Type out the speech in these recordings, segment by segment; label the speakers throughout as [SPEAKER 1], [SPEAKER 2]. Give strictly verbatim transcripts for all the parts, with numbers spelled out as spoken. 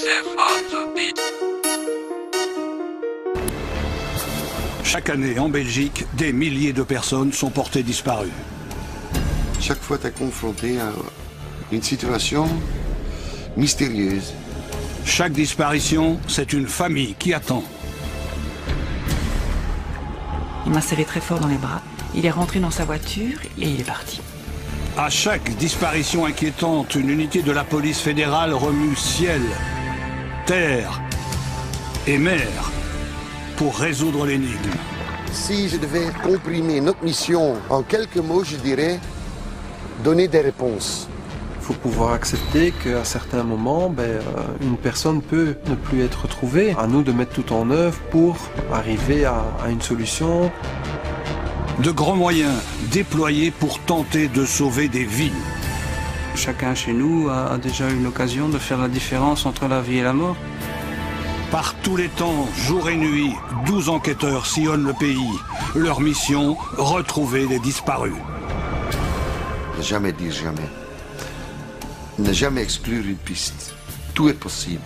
[SPEAKER 1] Chaque année, en Belgique, des milliers de personnes sont portées disparues.
[SPEAKER 2] Chaque fois, tu es confronté à une situation mystérieuse.
[SPEAKER 1] Chaque disparition, c'est une famille qui attend.
[SPEAKER 3] Il m'a serré très fort dans les bras. Il est rentré dans sa voiture et il est parti.
[SPEAKER 1] À chaque disparition inquiétante, une unité de la police fédérale remue ciel, terre et mer pour résoudre l'énigme.
[SPEAKER 2] Si je devais comprimer notre mission en quelques mots, je dirais donner des réponses.
[SPEAKER 4] Il faut pouvoir accepter qu'à certains moments, ben, euh, une personne peut ne plus être retrouvée. À nous de mettre tout en œuvre pour arriver à, à une solution.
[SPEAKER 1] De grands moyens déployés pour tenter de sauver des vies.
[SPEAKER 5] Chacun chez nous a déjà eu l'occasion de faire la différence entre la vie et la mort.
[SPEAKER 1] Par tous les temps, jour et nuit, douze enquêteurs sillonnent le pays. Leur mission, retrouver les disparus.
[SPEAKER 2] Ne jamais dire jamais. Ne jamais exclure une piste. Tout est possible.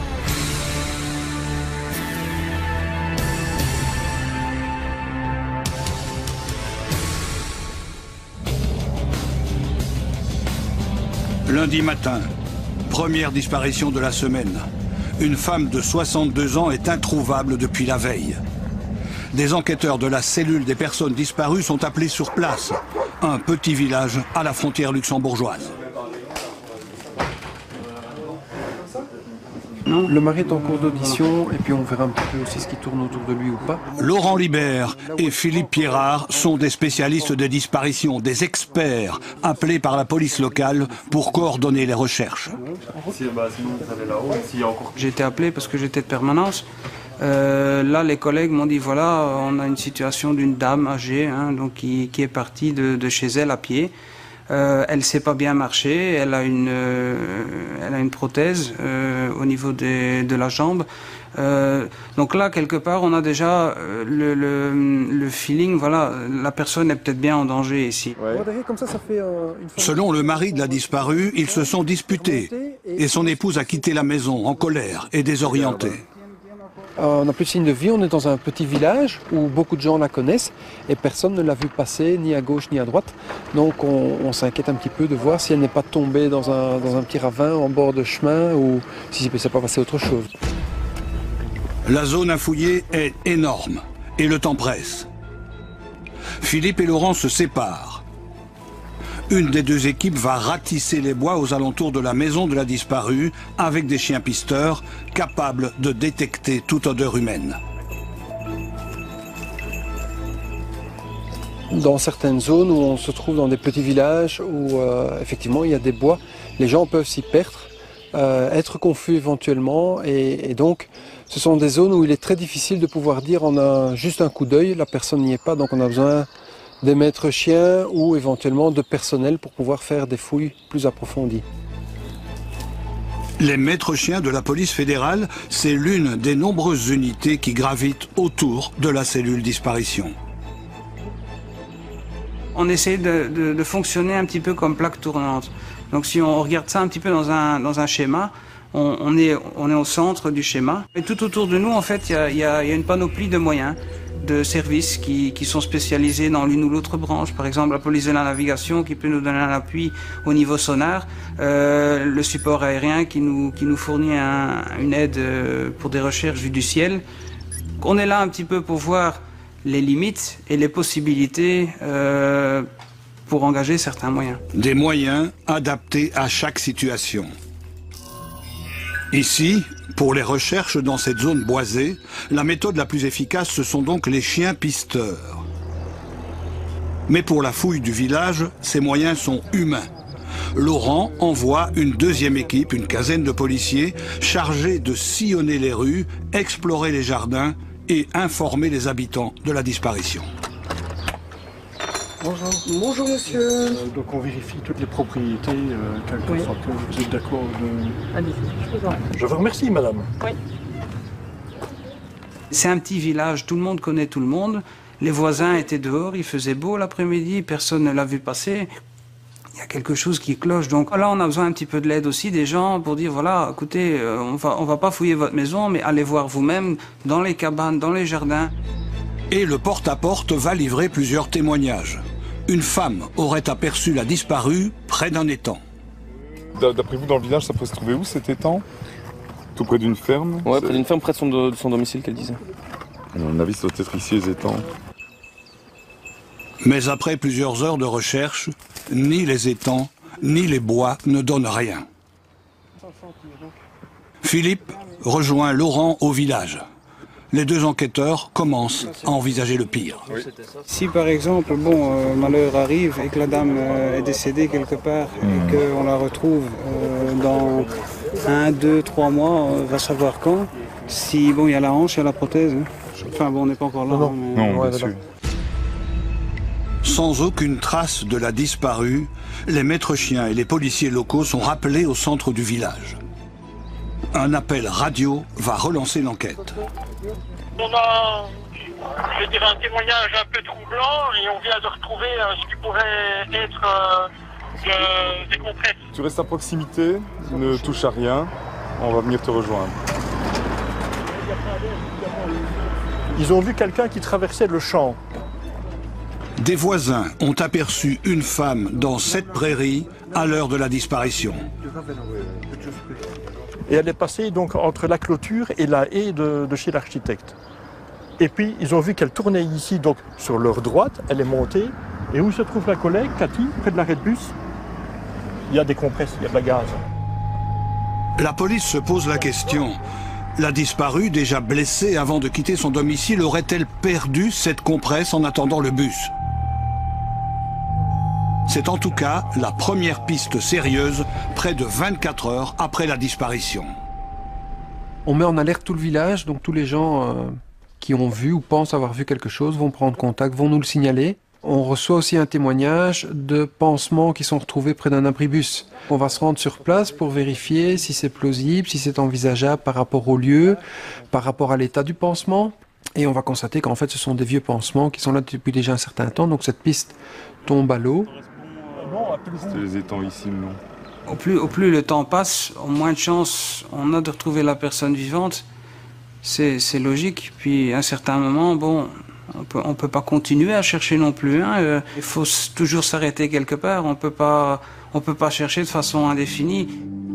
[SPEAKER 1] Lundi matin, première disparition de la semaine. Une femme de soixante-deux ans est introuvable depuis la veille. Des enquêteurs de la cellule des personnes disparues sont appelés sur place. Un petit village à la frontière luxembourgeoise.
[SPEAKER 4] Non, le mari est en cours d'audition et puis on verra un petit peu aussi ce qui tourne autour de lui ou pas.
[SPEAKER 1] Laurent Libert et Philippe Pierrard sont des spécialistes des disparitions, des experts appelés par la police locale pour coordonner les recherches.
[SPEAKER 5] J'ai été appelé parce que j'étais de permanence. Euh, là, les collègues m'ont dit, voilà, on a une situation d'une dame âgée hein, donc qui, qui est partie de, de chez elle à pied. Euh, elle ne sait pas bien marcher, elle a une, euh, elle a une prothèse euh, au niveau des, de la jambe. Euh, donc là, quelque part, on a déjà euh, le, le, le feeling, voilà, la personne est peut-être bien en danger ici.
[SPEAKER 4] Ouais.
[SPEAKER 1] Selon le mari de la disparue, ils se sont disputés et son épouse a quitté la maison en colère et désorientée.
[SPEAKER 4] Euh, on n'a plus de signe de vie, on est dans un petit village où beaucoup de gens la connaissent et personne ne l'a vue passer ni à gauche ni à droite. Donc on, on s'inquiète un petit peu de voir si elle n'est pas tombée dans un, dans un petit ravin en bord de chemin ou si ça peut pas passer autre chose.
[SPEAKER 1] La zone à fouiller est énorme et le temps presse. Philippe et Laurent se séparent. Une des deux équipes va ratisser les bois aux alentours de la maison de la disparue avec des chiens pisteurs capables de détecter toute odeur humaine.
[SPEAKER 4] Dans certaines zones où on se trouve dans des petits villages où euh, effectivement il y a des bois, les gens peuvent s'y perdre, euh, être confus éventuellement et, et donc ce sont des zones où il est très difficile de pouvoir dire on a juste un coup d'œil, la personne n'y est pas donc on a besoin des maîtres chiens ou éventuellement de personnel pour pouvoir faire des fouilles plus approfondies.
[SPEAKER 1] Les maîtres chiens de la police fédérale, c'est l'une des nombreuses unités qui gravitent autour de la cellule disparition.
[SPEAKER 5] On essaie de, de, de fonctionner un petit peu comme plaque tournante. Donc si on regarde ça un petit peu dans un, dans un schéma, on, on, est, on est au centre du schéma. Et tout autour de nous, en fait, il y a, y a, y a une panoplie de moyens, de services qui, qui sont spécialisés dans l'une ou l'autre branche. Par exemple, la police de la navigation qui peut nous donner un appui au niveau sonar, euh, le support aérien qui nous, qui nous fournit un, une aide pour des recherches vues du ciel. On est là un petit peu pour voir les limites et les possibilités euh, pour engager certains moyens.
[SPEAKER 1] Des moyens adaptés à chaque situation. Ici, pour les recherches dans cette zone boisée, la méthode la plus efficace, ce sont donc les chiens pisteurs. Mais pour la fouille du village, ces moyens sont humains. Laurent envoie une deuxième équipe, une quinzaine de policiers, chargés de sillonner les rues, explorer les jardins et informer les habitants de la disparition.
[SPEAKER 6] Bonjour.
[SPEAKER 7] Bonjour monsieur.
[SPEAKER 6] Euh, donc on vérifie toutes les propriétés, euh, quelque
[SPEAKER 7] Oui.
[SPEAKER 6] sorte. Vous êtes d'accord de...
[SPEAKER 7] Allez, je vous en prie.
[SPEAKER 6] Je vous remercie madame.
[SPEAKER 7] Oui.
[SPEAKER 5] C'est un petit village, tout le monde connaît tout le monde. Les voisins étaient dehors, il faisait beau l'après-midi, personne ne l'a vu passer. il y a quelque chose qui cloche. Donc là, on a besoin un petit peu de l'aide aussi des gens pour dire, voilà, écoutez, euh, on va, on va pas fouiller votre maison, mais allez voir vous-même dans les cabanes, dans les jardins.
[SPEAKER 1] Et le porte-à-porte va livrer plusieurs témoignages. Une femme aurait aperçu la disparue près d'un étang.
[SPEAKER 7] D'après vous, dans le village, ça peut se trouver où cet étang? Tout près d'une ferme?
[SPEAKER 8] Ouais, près d'une ferme, près de son, de son domicile, qu'elle disait.
[SPEAKER 7] À mon avis, ça doit être ici, les étangs.
[SPEAKER 1] Mais après plusieurs heures de recherche, ni les étangs, ni les bois ne donnent rien. Philippe rejoint Laurent au village. Les deux enquêteurs commencent à envisager le pire.
[SPEAKER 5] Oui. Si par exemple, bon, euh, malheur arrive et que la dame euh, est décédée quelque part mmh. et qu'on la retrouve euh, dans un, deux, trois mois, on va savoir quand. Si bon, il y a la hanche, il y a la prothèse. Hein. Enfin bon, on n'est pas encore là.
[SPEAKER 7] Non,
[SPEAKER 5] mais...
[SPEAKER 7] non, bien sûr.
[SPEAKER 1] Sans aucune trace de la disparue, les maîtres chiens et les policiers locaux sont rappelés au centre du village. Un appel radio va relancer l'enquête.
[SPEAKER 9] On a, je dirais, un témoignage un peu troublant et on vient de retrouver euh, ce qui pourrait être euh, de, des compresses.
[SPEAKER 7] Tu restes à proximité, ne touche à rien, on va venir te rejoindre.
[SPEAKER 6] Ils ont vu quelqu'un qui traversait le champ.
[SPEAKER 1] Des voisins ont aperçu une femme dans cette prairie à l'heure de la disparition.
[SPEAKER 6] Et elle est passée donc entre la clôture et la haie de, de chez l'architecte. Et puis ils ont vu qu'elle tournait ici, donc sur leur droite, elle est montée. Et où se trouve la collègue, Cathy, près de l'arrêt de bus? Il y a des compresses, il y a de la gaz.
[SPEAKER 1] La police se pose la question. La disparue, déjà blessée avant de quitter son domicile, aurait-elle perdu cette compresse en attendant le bus? C'est en tout cas la première piste sérieuse, près de vingt-quatre heures après la disparition.
[SPEAKER 4] On met en alerte tout le village, donc tous les gens euh, qui ont vu ou pensent avoir vu quelque chose vont prendre contact, vont nous le signaler. On reçoit aussi un témoignage de pansements qui sont retrouvés près d'un abribus. On va se rendre sur place pour vérifier si c'est plausible, si c'est envisageable par rapport au lieu, par rapport à l'état du pansement. Et on va constater qu'en fait ce sont des vieux pansements qui sont là depuis déjà un certain temps, donc cette piste tombe à l'eau.
[SPEAKER 7] C'était les étangs ici, non?
[SPEAKER 5] Au plus, au plus le temps passe, au moins de chances on a de retrouver la personne vivante. C'est logique. Puis à un certain moment, bon, on peut, on peut pas continuer à chercher non plus. Hein. Euh, il faut toujours s'arrêter quelque part. On peut pas, on peut pas chercher de façon indéfinie.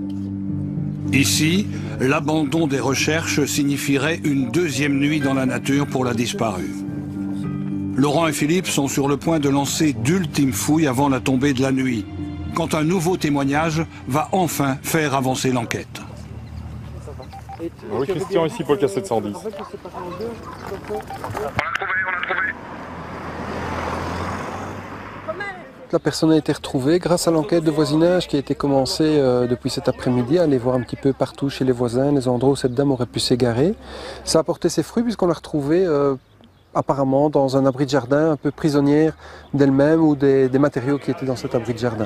[SPEAKER 1] Ici, l'abandon des recherches signifierait une deuxième nuit dans la nature pour la disparue. Laurent et Philippe sont sur le point de lancer d'ultimes fouilles avant la tombée de la nuit, quand un nouveau témoignage va enfin faire avancer l'enquête.
[SPEAKER 7] Oui, Christian, ici pour le K sept cent dix.
[SPEAKER 9] On l'a trouvé, on l'a trouvé.
[SPEAKER 4] La personne a été retrouvée grâce à l'enquête de voisinage qui a été commencée euh, depuis cet après-midi, aller voir un petit peu partout chez les voisins, les endroits où cette dame aurait pu s'égarer. Ça a porté ses fruits puisqu'on l'a retrouvée euh, apparemment dans un abri de jardin, un peu prisonnière d'elle-même ou des, des matériaux qui étaient dans cet abri de jardin.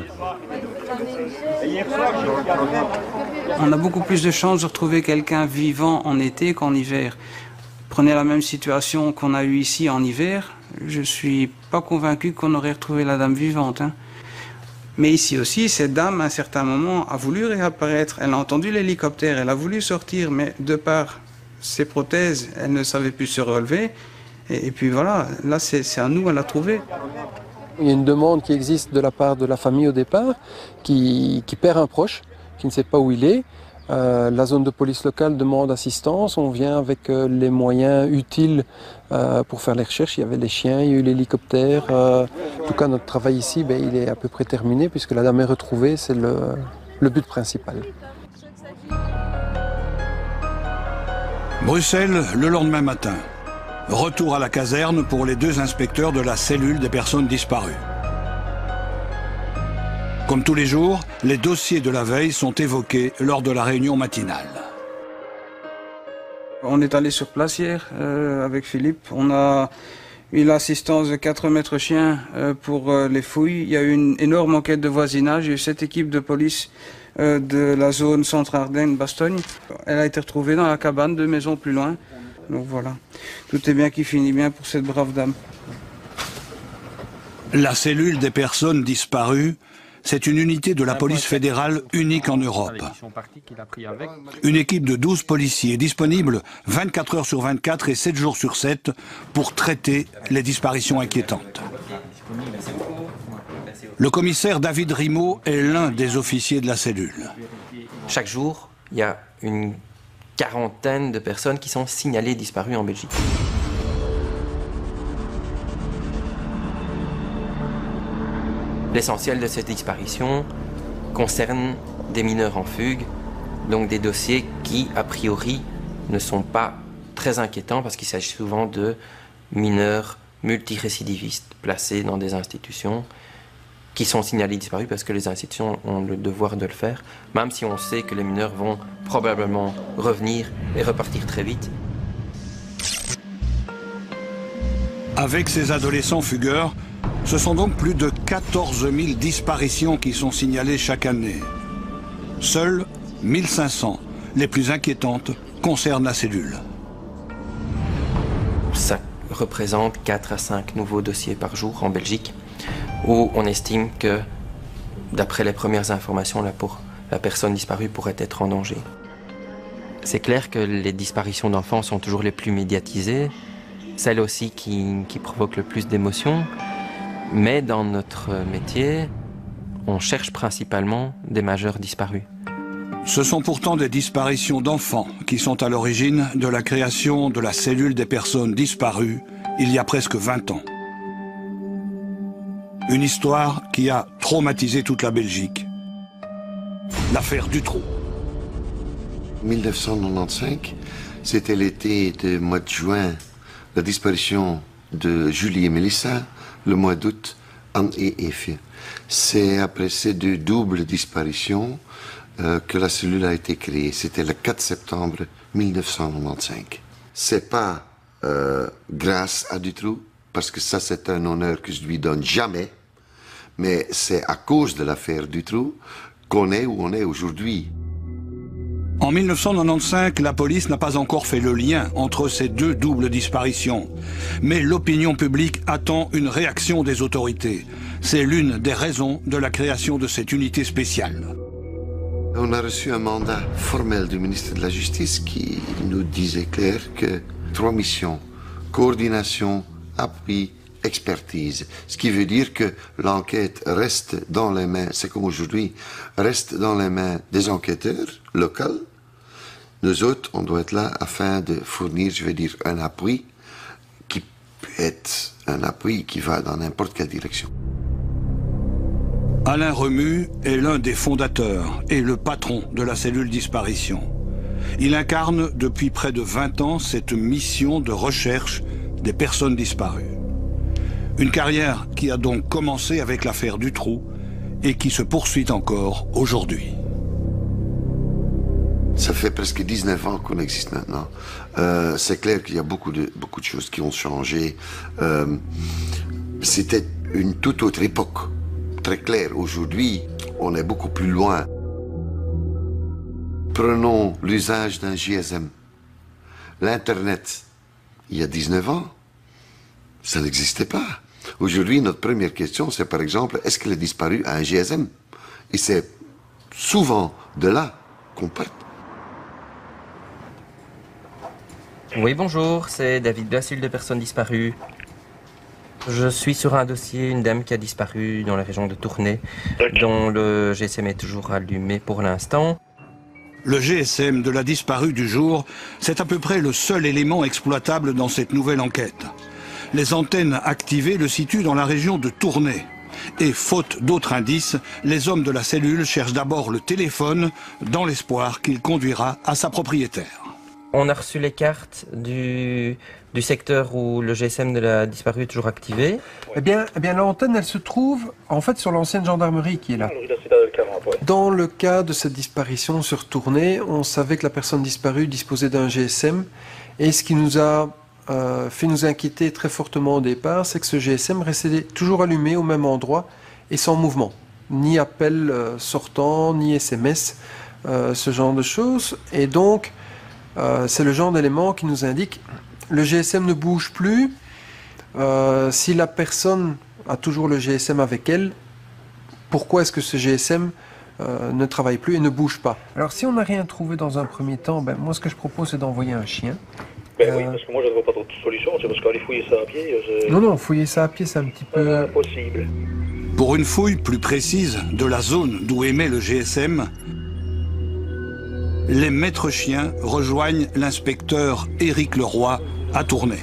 [SPEAKER 5] On a beaucoup plus de chances de retrouver quelqu'un vivant en été qu'en hiver. Prenez la même situation qu'on a eue ici en hiver, je ne suis pas convaincu qu'on aurait retrouvé la dame vivante. Hein. Mais ici aussi, cette dame, à un certain moment, a voulu réapparaître. Elle a entendu l'hélicoptère, elle a voulu sortir, mais de par ses prothèses, elle ne savait plus se relever. Et, et puis voilà, là, c'est à nous à la trouver.
[SPEAKER 4] Il y a une demande qui existe de la part de la famille au départ, qui, qui perd un proche, qui ne sait pas où il est. Euh, la zone de police locale demande assistance, on vient avec euh, les moyens utiles euh, pour faire les recherches. Il y avait les chiens, il y a eu l'hélicoptère. Euh, en tout cas, notre travail ici, ben, il est à peu près terminé puisque la dame est retrouvée, c'est le, le but principal.
[SPEAKER 1] Bruxelles, le lendemain matin. Retour à la caserne pour les deux inspecteurs de la cellule des personnes disparues. Comme tous les jours, les dossiers de la veille sont évoqués lors de la réunion matinale.
[SPEAKER 5] On est allé sur place hier euh, avec Philippe. On a eu l'assistance de quatre maîtres chiens euh, pour euh, les fouilles. Il y a eu une énorme enquête de voisinage. Il y a eu sept équipes de police euh, de la zone Centre-Ardennes-Bastogne. Elle a été retrouvée dans la cabane, deux maisons plus loin. Donc voilà, tout est bien qui finit bien pour cette brave dame.
[SPEAKER 1] La cellule des personnes disparues, C'est une unité de la police fédérale unique en Europe. Une équipe de douze policiers disponible vingt-quatre heures sur vingt-quatre et sept jours sur sept pour traiter les disparitions inquiétantes. Le commissaire David Rimaud est l'un des officiers de la cellule.
[SPEAKER 10] Chaque jour, il y a une quarantaine de personnes qui sont signalées disparues en Belgique. L'essentiel de ces disparitions concerne des mineurs en fugue, donc des dossiers qui, a priori, ne sont pas très inquiétants parce qu'il s'agit souvent de mineurs multirécidivistes placés dans des institutions qui sont signalés disparus parce que les institutions ont le devoir de le faire, même si on sait que les mineurs vont probablement revenir et repartir très vite.
[SPEAKER 1] Avec ces adolescents fugueurs, ce sont donc plus de quatorze mille disparitions qui sont signalées chaque année. Seules mille cinq cents, les plus inquiétantes, concernent la cellule.
[SPEAKER 10] Ça représente quatre à cinq nouveaux dossiers par jour en Belgique, où on estime que, d'après les premières informations, là, pour la personne disparue pourrait être en danger. C'est clair que les disparitions d'enfants sont toujours les plus médiatisées, celles aussi qui, qui provoquent le plus d'émotions. Mais dans notre métier, on cherche principalement des majeurs disparus.
[SPEAKER 1] Ce sont pourtant des disparitions d'enfants qui sont à l'origine de la création de la cellule des personnes disparues il y a presque vingt ans. Une histoire qui a traumatisé toute la Belgique. L'affaire Dutroux.
[SPEAKER 2] mille neuf cent quatre-vingt-quinze, c'était l'été du mois de juin, la disparition de Julie et Mélissa. Le mois d'août, Anne et Effie. C'est après ces deux doubles disparitions euh, que la cellule a été créée. C'était le quatre septembre mille neuf cent quatre-vingt-quinze. C'est pas euh, grâce à Dutroux, parce que ça c'est un honneur que je lui donne jamais, mais c'est à cause de l'affaire Dutroux qu'on est où on est aujourd'hui.
[SPEAKER 1] En mille neuf cent quatre-vingt-quinze, la police n'a pas encore fait le lien entre ces deux doubles disparitions. Mais l'opinion publique attend une réaction des autorités. C'est l'une des raisons de la création de cette unité spéciale.
[SPEAKER 2] On a reçu un mandat formel du ministre de la Justice qui nous disait clair que trois missions, coordination, appui, expertise. Ce qui veut dire que l'enquête reste dans les mains, c'est comme aujourd'hui, reste dans les mains des enquêteurs locaux. Nous autres, on doit être là afin de fournir, je veux dire, un appui qui peut être un appui qui va dans n'importe quelle direction.
[SPEAKER 1] Alain Remu est l'un des fondateurs et le patron de la cellule disparition. Il incarne depuis près de vingt ans cette mission de recherche des personnes disparues. Une carrière qui a donc commencé avec l'affaire Dutroux et qui se poursuit encore aujourd'hui.
[SPEAKER 2] Ça fait presque dix-neuf ans qu'on existe maintenant. Euh, c'est clair qu'il y a beaucoup de, beaucoup de choses qui ont changé. Euh, C'était une toute autre époque. Très clair, aujourd'hui, on est beaucoup plus loin. Prenons l'usage d'un G S M. L'Internet, il y a dix-neuf ans, ça n'existait pas. Aujourd'hui, notre première question, c'est par exemple, est-ce qu'elle a disparu à un G S M? Et c'est souvent de là qu'on part.
[SPEAKER 10] Oui, bonjour, c'est David de la cellule de personnes disparues. Je suis sur un dossier, une dame qui a disparu dans la région de Tournai, dont le G S M est toujours allumé pour l'instant.
[SPEAKER 1] Le G S M de la disparue du jour, c'est à peu près le seul élément exploitable dans cette nouvelle enquête. Les antennes activées le situent dans la région de Tournai. Et faute d'autres indices, les hommes de la cellule cherchent d'abord le téléphone dans l'espoir qu'il conduira à sa propriétaire.
[SPEAKER 10] On a reçu les cartes du, du secteur où le G S M de la disparue est toujours activé.
[SPEAKER 4] Eh bien, eh bien l'antenne, elle se trouve en fait sur l'ancienne gendarmerie qui est là. Dans le cas de cette disparition sur Tournai, on savait que la personne disparue disposait d'un G S M. Et ce qui nous a euh, fait nous inquiéter très fortement au départ, c'est que ce G S M restait toujours allumé au même endroit et sans mouvement. Ni appel euh, sortant, ni S M S, euh, ce genre de choses. Et donc, Euh, c'est le genre d'élément qui nous indique le G S M ne bouge plus. Euh, si la personne a toujours le G S M avec elle, pourquoi est-ce que ce G S M euh, ne travaille plus et ne bouge pas. Alors si on n'a rien trouvé dans un premier temps, ben, moi ce que je propose c'est d'envoyer un chien.
[SPEAKER 11] Ben euh... oui, parce que moi je ne vois pas d'autre solution, c'est parce qu'aller fouiller ça à pied... c'est...
[SPEAKER 4] Non, non, fouiller ça à pied c'est un petit peu...
[SPEAKER 11] impossible.
[SPEAKER 1] Pour une fouille plus précise de la zone d'où émet le G S M, les maîtres chiens rejoignent l'inspecteur Éric Leroy à Tournai.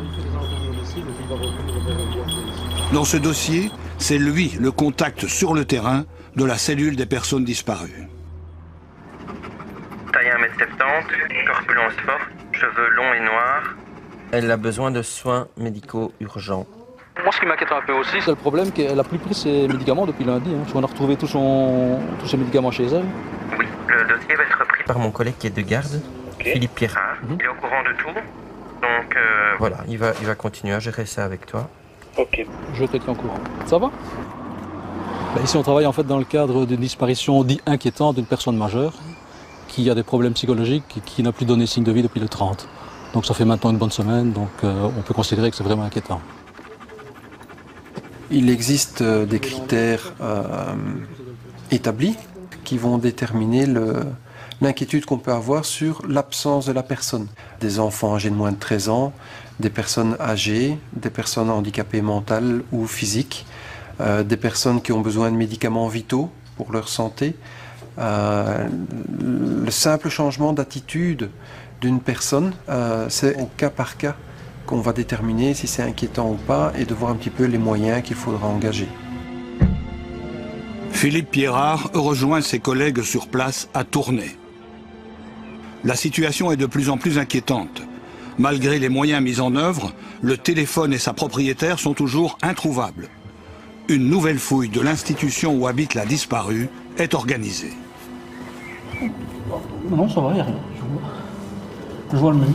[SPEAKER 1] Dans ce dossier, c'est lui le contact sur le terrain de la cellule des personnes disparues.
[SPEAKER 10] Taille un mètre soixante-dix, corpulence forte, cheveux longs et noirs. Elle a besoin de soins médicaux urgents.
[SPEAKER 12] Moi, ce qui m'inquiète un peu aussi, c'est le problème qu'elle n'a plus pris ses médicaments depuis lundi. Hein, parce qu'on a retrouvé tout son, tous ses médicaments chez elle.
[SPEAKER 10] Oui, le dossier va être repris par mon collègue qui est de garde, okay. Philippe Pierrard. Mm-hmm. Il est au courant de tout. Donc euh, voilà, il va, il va continuer à gérer ça avec toi.
[SPEAKER 12] Ok. Je vais te tenir au courant. Ça va? Ben, ici, on travaille en fait dans le cadre d'une disparition dite inquiétante d'une personne majeure qui a des problèmes psychologiques et qui n'a plus donné signe de vie depuis le trente. Donc ça fait maintenant une bonne semaine, donc euh, on peut considérer que c'est vraiment inquiétant.
[SPEAKER 4] Il existe des critères euh, établis qui vont déterminer le, l'inquiétude qu'on peut avoir sur l'absence de la personne. Des enfants âgés de moins de treize ans, des personnes âgées, des personnes handicapées mentales ou physiques, euh, des personnes qui ont besoin de médicaments vitaux pour leur santé. Euh, le simple changement d'attitude d'une personne, euh, c'est au cas par cas qu'on va déterminer si c'est inquiétant ou pas et de voir un petit peu les moyens qu'il faudra engager.
[SPEAKER 1] Philippe Pierrard rejoint ses collègues sur place à Tournai. La situation est de plus en plus inquiétante. Malgré les moyens mis en œuvre, le téléphone et sa propriétaire sont toujours introuvables. Une nouvelle fouille de l'institution où habite la disparue est organisée.
[SPEAKER 12] Non, ça va, il n'y a rien. Je vois, je vois le mur.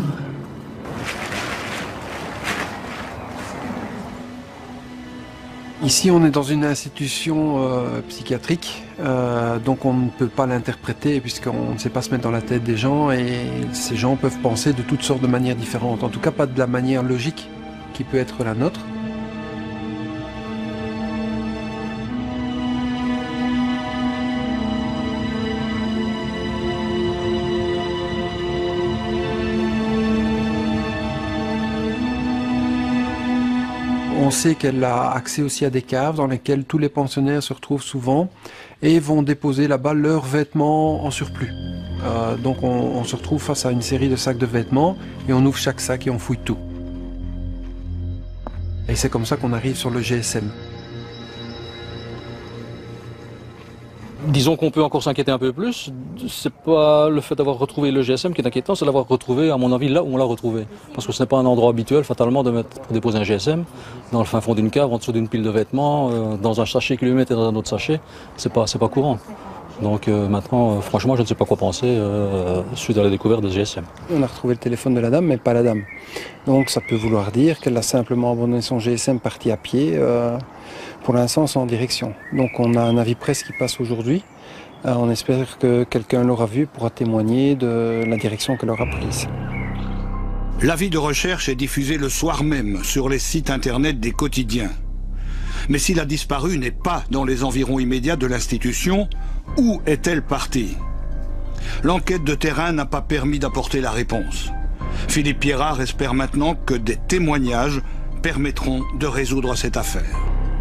[SPEAKER 4] Ici, on est dans une institution euh, psychiatrique, euh, donc on ne peut pas l'interpréter puisqu'on ne sait pas se mettre dans la tête des gens et ces gens peuvent penser de toutes sortes de manières différentes, en tout cas pas de la manière logique qui peut être la nôtre. On sait qu'elle a accès aussi à des caves dans lesquelles tous les pensionnaires se retrouvent souvent et vont déposer là-bas leurs vêtements en surplus. Euh, donc on, on se retrouve face à une série de sacs de vêtements et on ouvre chaque sac et on fouille tout. Et c'est comme ça qu'on arrive sur le G S M.
[SPEAKER 12] Disons qu'on peut encore s'inquiéter un peu plus. C'est pas le fait d'avoir retrouvé le G S M qui est inquiétant, c'est l'avoir retrouvé, à mon avis, là où on l'a retrouvé. Parce que ce n'est pas un endroit habituel, fatalement, de mettre, pour déposer un G S M dans le fin fond d'une cave, en dessous d'une pile de vêtements, euh, dans un sachet qui lui mettait dans un autre sachet. C'est pas, c'est pas courant. Donc euh, maintenant, euh, franchement, je ne sais pas quoi penser euh, suite à la découverte de ce G S M.
[SPEAKER 4] On a retrouvé le téléphone de la dame, mais pas la dame. Donc ça peut vouloir dire qu'elle a simplement abandonné son G S M parti à pied, euh, pour l'instant sans direction. Donc on a un avis presse qui passe aujourd'hui. Euh, on espère que quelqu'un l'aura vu, pourra témoigner de la direction qu'elle aura prise.
[SPEAKER 1] L'avis de recherche est diffusé le soir même sur les sites internet des quotidiens. Mais si la disparue n'est pas dans les environs immédiats de l'institution, où est-elle partie? L'enquête de terrain n'a pas permis d'apporter la réponse. Philippe Pierrard espère maintenant que des témoignages permettront de résoudre cette affaire.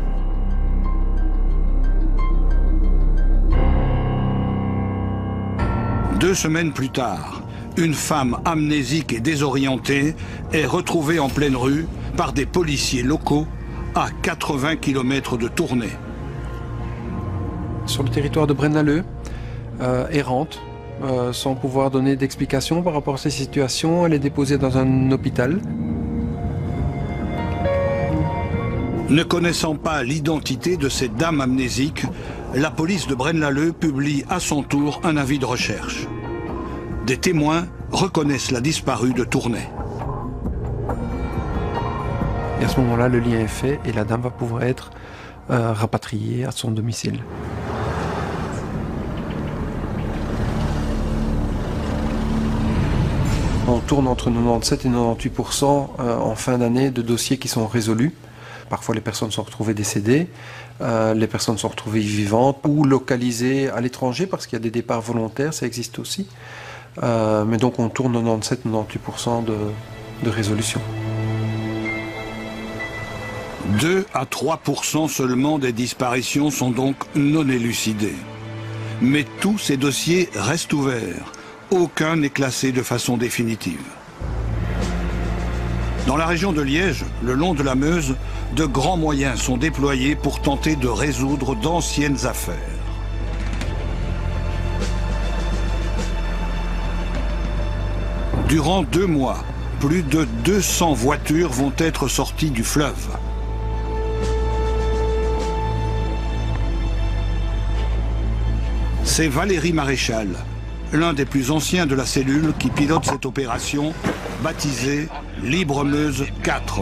[SPEAKER 1] Deux semaines plus tard, une femme amnésique et désorientée est retrouvée en pleine rue par des policiers locaux à quatre-vingts kilomètres de Tournai.
[SPEAKER 4] Sur le territoire de Braine-l'Alleud, euh, errante, euh, sans pouvoir donner d'explication par rapport à ces situations, elle est déposée dans un hôpital.
[SPEAKER 1] Ne connaissant pas l'identité de cette dame amnésique, la police de Braine-l'Alleud publie à son tour un avis de recherche. Des témoins reconnaissent la disparue de Tournai.
[SPEAKER 4] Et à ce moment-là, le lien est fait et la dame va pouvoir être euh, rapatriée à son domicile. On tourne entre quatre-vingt-dix-sept et quatre-vingt-dix-huit pour cent euh, en fin d'année de dossiers qui sont résolus. Parfois les personnes sont retrouvées décédées, euh, les personnes sont retrouvées vivantes ou localisées à l'étranger parce qu'il y a des départs volontaires, ça existe aussi. Euh, mais donc on tourne quatre-vingt-dix-sept à quatre-vingt-dix-huit pour cent de, de résolution.
[SPEAKER 1] deux à trois pour cent seulement des disparitions sont donc non élucidées. Mais tous ces dossiers restent ouverts. Aucun n'est classé de façon définitive. Dans la région de Liège, le long de la Meuse, de grands moyens sont déployés pour tenter de résoudre d'anciennes affaires. Durant deux mois, plus de deux cents voitures vont être sorties du fleuve. C'est Valérie Maréchal, l'un des plus anciens de la cellule qui pilote cette opération, baptisée Libre Meuse quatre.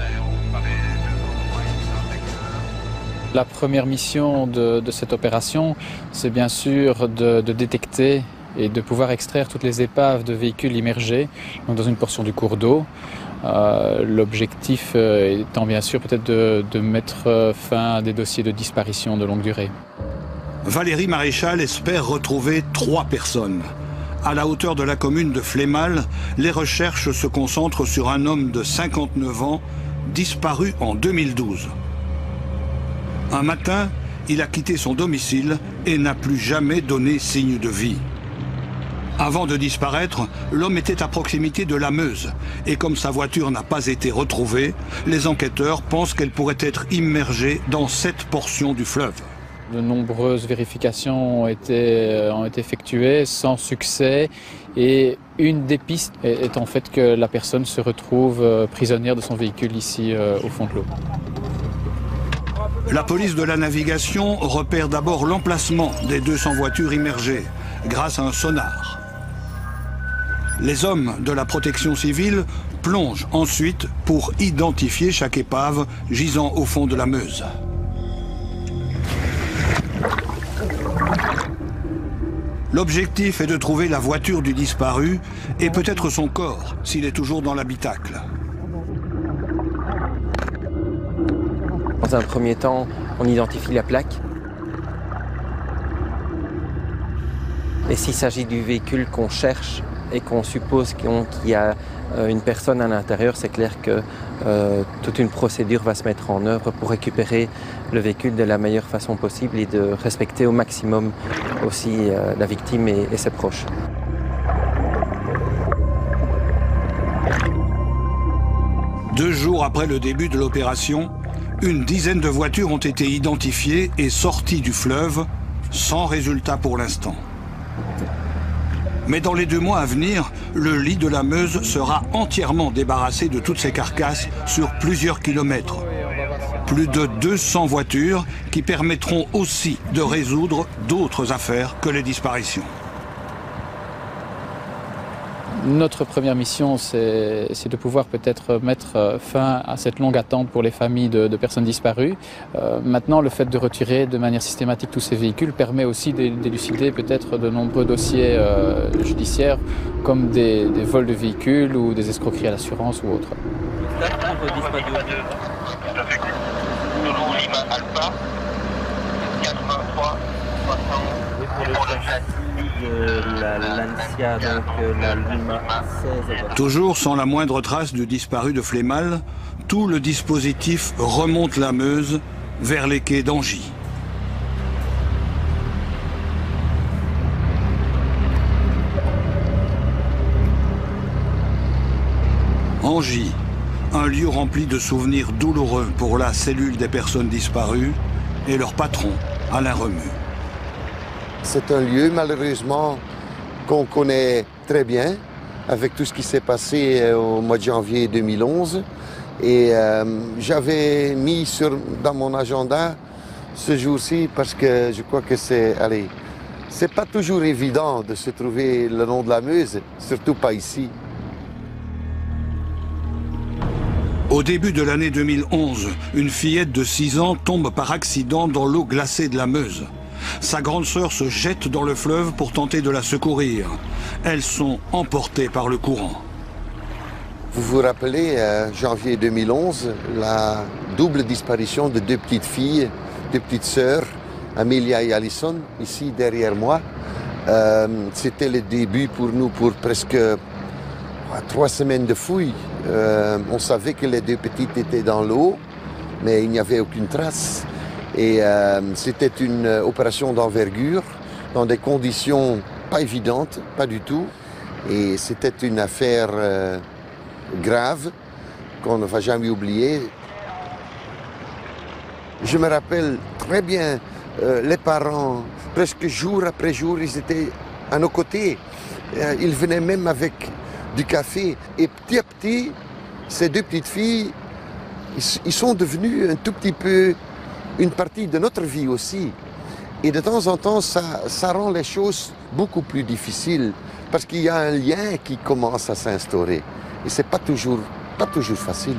[SPEAKER 13] La première mission de, de cette opération, c'est bien sûr de, de détecter et de pouvoir extraire toutes les épaves de véhicules immergés donc dans une portion du cours d'eau. Euh, L'objectif euh, étant bien sûr peut-être de, de mettre fin à des dossiers de disparition de longue durée.
[SPEAKER 1] Valérie Maréchal espère retrouver trois personnes. À la hauteur de la commune de Flémal, les recherches se concentrent sur un homme de cinquante-neuf ans, disparu en deux mille douze. Un matin, il a quitté son domicile et n'a plus jamais donné signe de vie. Avant de disparaître, l'homme était à proximité de la Meuse. Et comme sa voiture n'a pas été retrouvée, les enquêteurs pensent qu'elle pourrait être immergée dans cette portion du fleuve.
[SPEAKER 13] De nombreuses vérifications ont été, ont été effectuées sans succès et une des pistes est, est en fait que la personne se retrouve prisonnière de son véhicule ici euh, au fond de l'eau.
[SPEAKER 1] La police de la navigation repère d'abord l'emplacement des deux cents voitures immergées grâce à un sonar. Les hommes de la protection civile plongent ensuite pour identifier chaque épave gisant au fond de la Meuse. L'objectif est de trouver la voiture du disparu et peut-être son corps, s'il est toujours dans l'habitacle.
[SPEAKER 10] Dans un premier temps, on identifie la plaque. Et s'il s'agit du véhicule qu'on cherche et qu'on suppose qu'il y a une personne à l'intérieur, c'est clair que euh, toute une procédure va se mettre en œuvre pour récupérer le véhicule de la meilleure façon possible et de respecter au maximum aussi euh, la victime et, et ses proches.
[SPEAKER 1] Deux jours après le début de l'opération, une dizaine de voitures ont été identifiées et sorties du fleuve, sans résultat pour l'instant. Mais dans les deux mois à venir, le lit de la Meuse sera entièrement débarrassé de toutes ces carcasses sur plusieurs kilomètres. Plus de deux cents voitures qui permettront aussi de résoudre d'autres affaires que les disparitions.
[SPEAKER 13] Notre première mission, c'est de pouvoir peut-être mettre fin à cette longue attente pour les familles de, de personnes disparues. Euh, maintenant, le fait de retirer de manière systématique tous ces véhicules permet aussi d'élucider peut-être de nombreux dossiers euh, judiciaires, comme des, des vols de véhicules ou des escroqueries à l'assurance ou autres.
[SPEAKER 10] La Lancia, donc la Lima seize.
[SPEAKER 1] Toujours sans la moindre trace du disparu de Flémal, tout le dispositif remonte la Meuse vers les quais d'Angy. Angy, un lieu rempli de souvenirs douloureux pour la cellule des personnes disparues et leur patron, Alain Remus.
[SPEAKER 2] C'est un lieu, malheureusement, qu'on connaît très bien, avec tout ce qui s'est passé au mois de janvier deux mille onze. Et euh, j'avais mis sur, dans mon agenda ce jour-ci parce que je crois que c'est... Allez, c'est pas toujours évident de se trouver le long de la Meuse, surtout pas ici.
[SPEAKER 1] Au début de l'année deux mille onze, une fillette de six ans tombe par accident dans l'eau glacée de la Meuse. Sa grande sœur se jette dans le fleuve pour tenter de la secourir. Elles sont emportées par le courant.
[SPEAKER 2] Vous vous rappelez, euh, janvier deux mille onze, la double disparition de deux petites filles, deux petites sœurs, Amelia et Alison, ici derrière moi. Euh, C'était le début pour nous, pour presque ouais, trois semaines de fouilles. Euh, on savait que les deux petites étaient dans l'eau, mais il n'y avait aucune trace. Et euh, c'était une opération d'envergure, dans des conditions pas évidentes, pas du tout. Et c'était une affaire euh, grave qu'on ne va jamais oublier. Je me rappelle très bien euh, les parents, presque jour après jour, ils étaient à nos côtés. Euh, ils venaient même avec du café. Et petit à petit, ces deux petites filles, ils, ils sont devenus un tout petit peu une partie de notre vie aussi. Et de temps en temps, ça, ça rend les choses beaucoup plus difficiles parce qu'il y a un lien qui commence à s'instaurer. Et ce n'est pas toujours, pas toujours facile.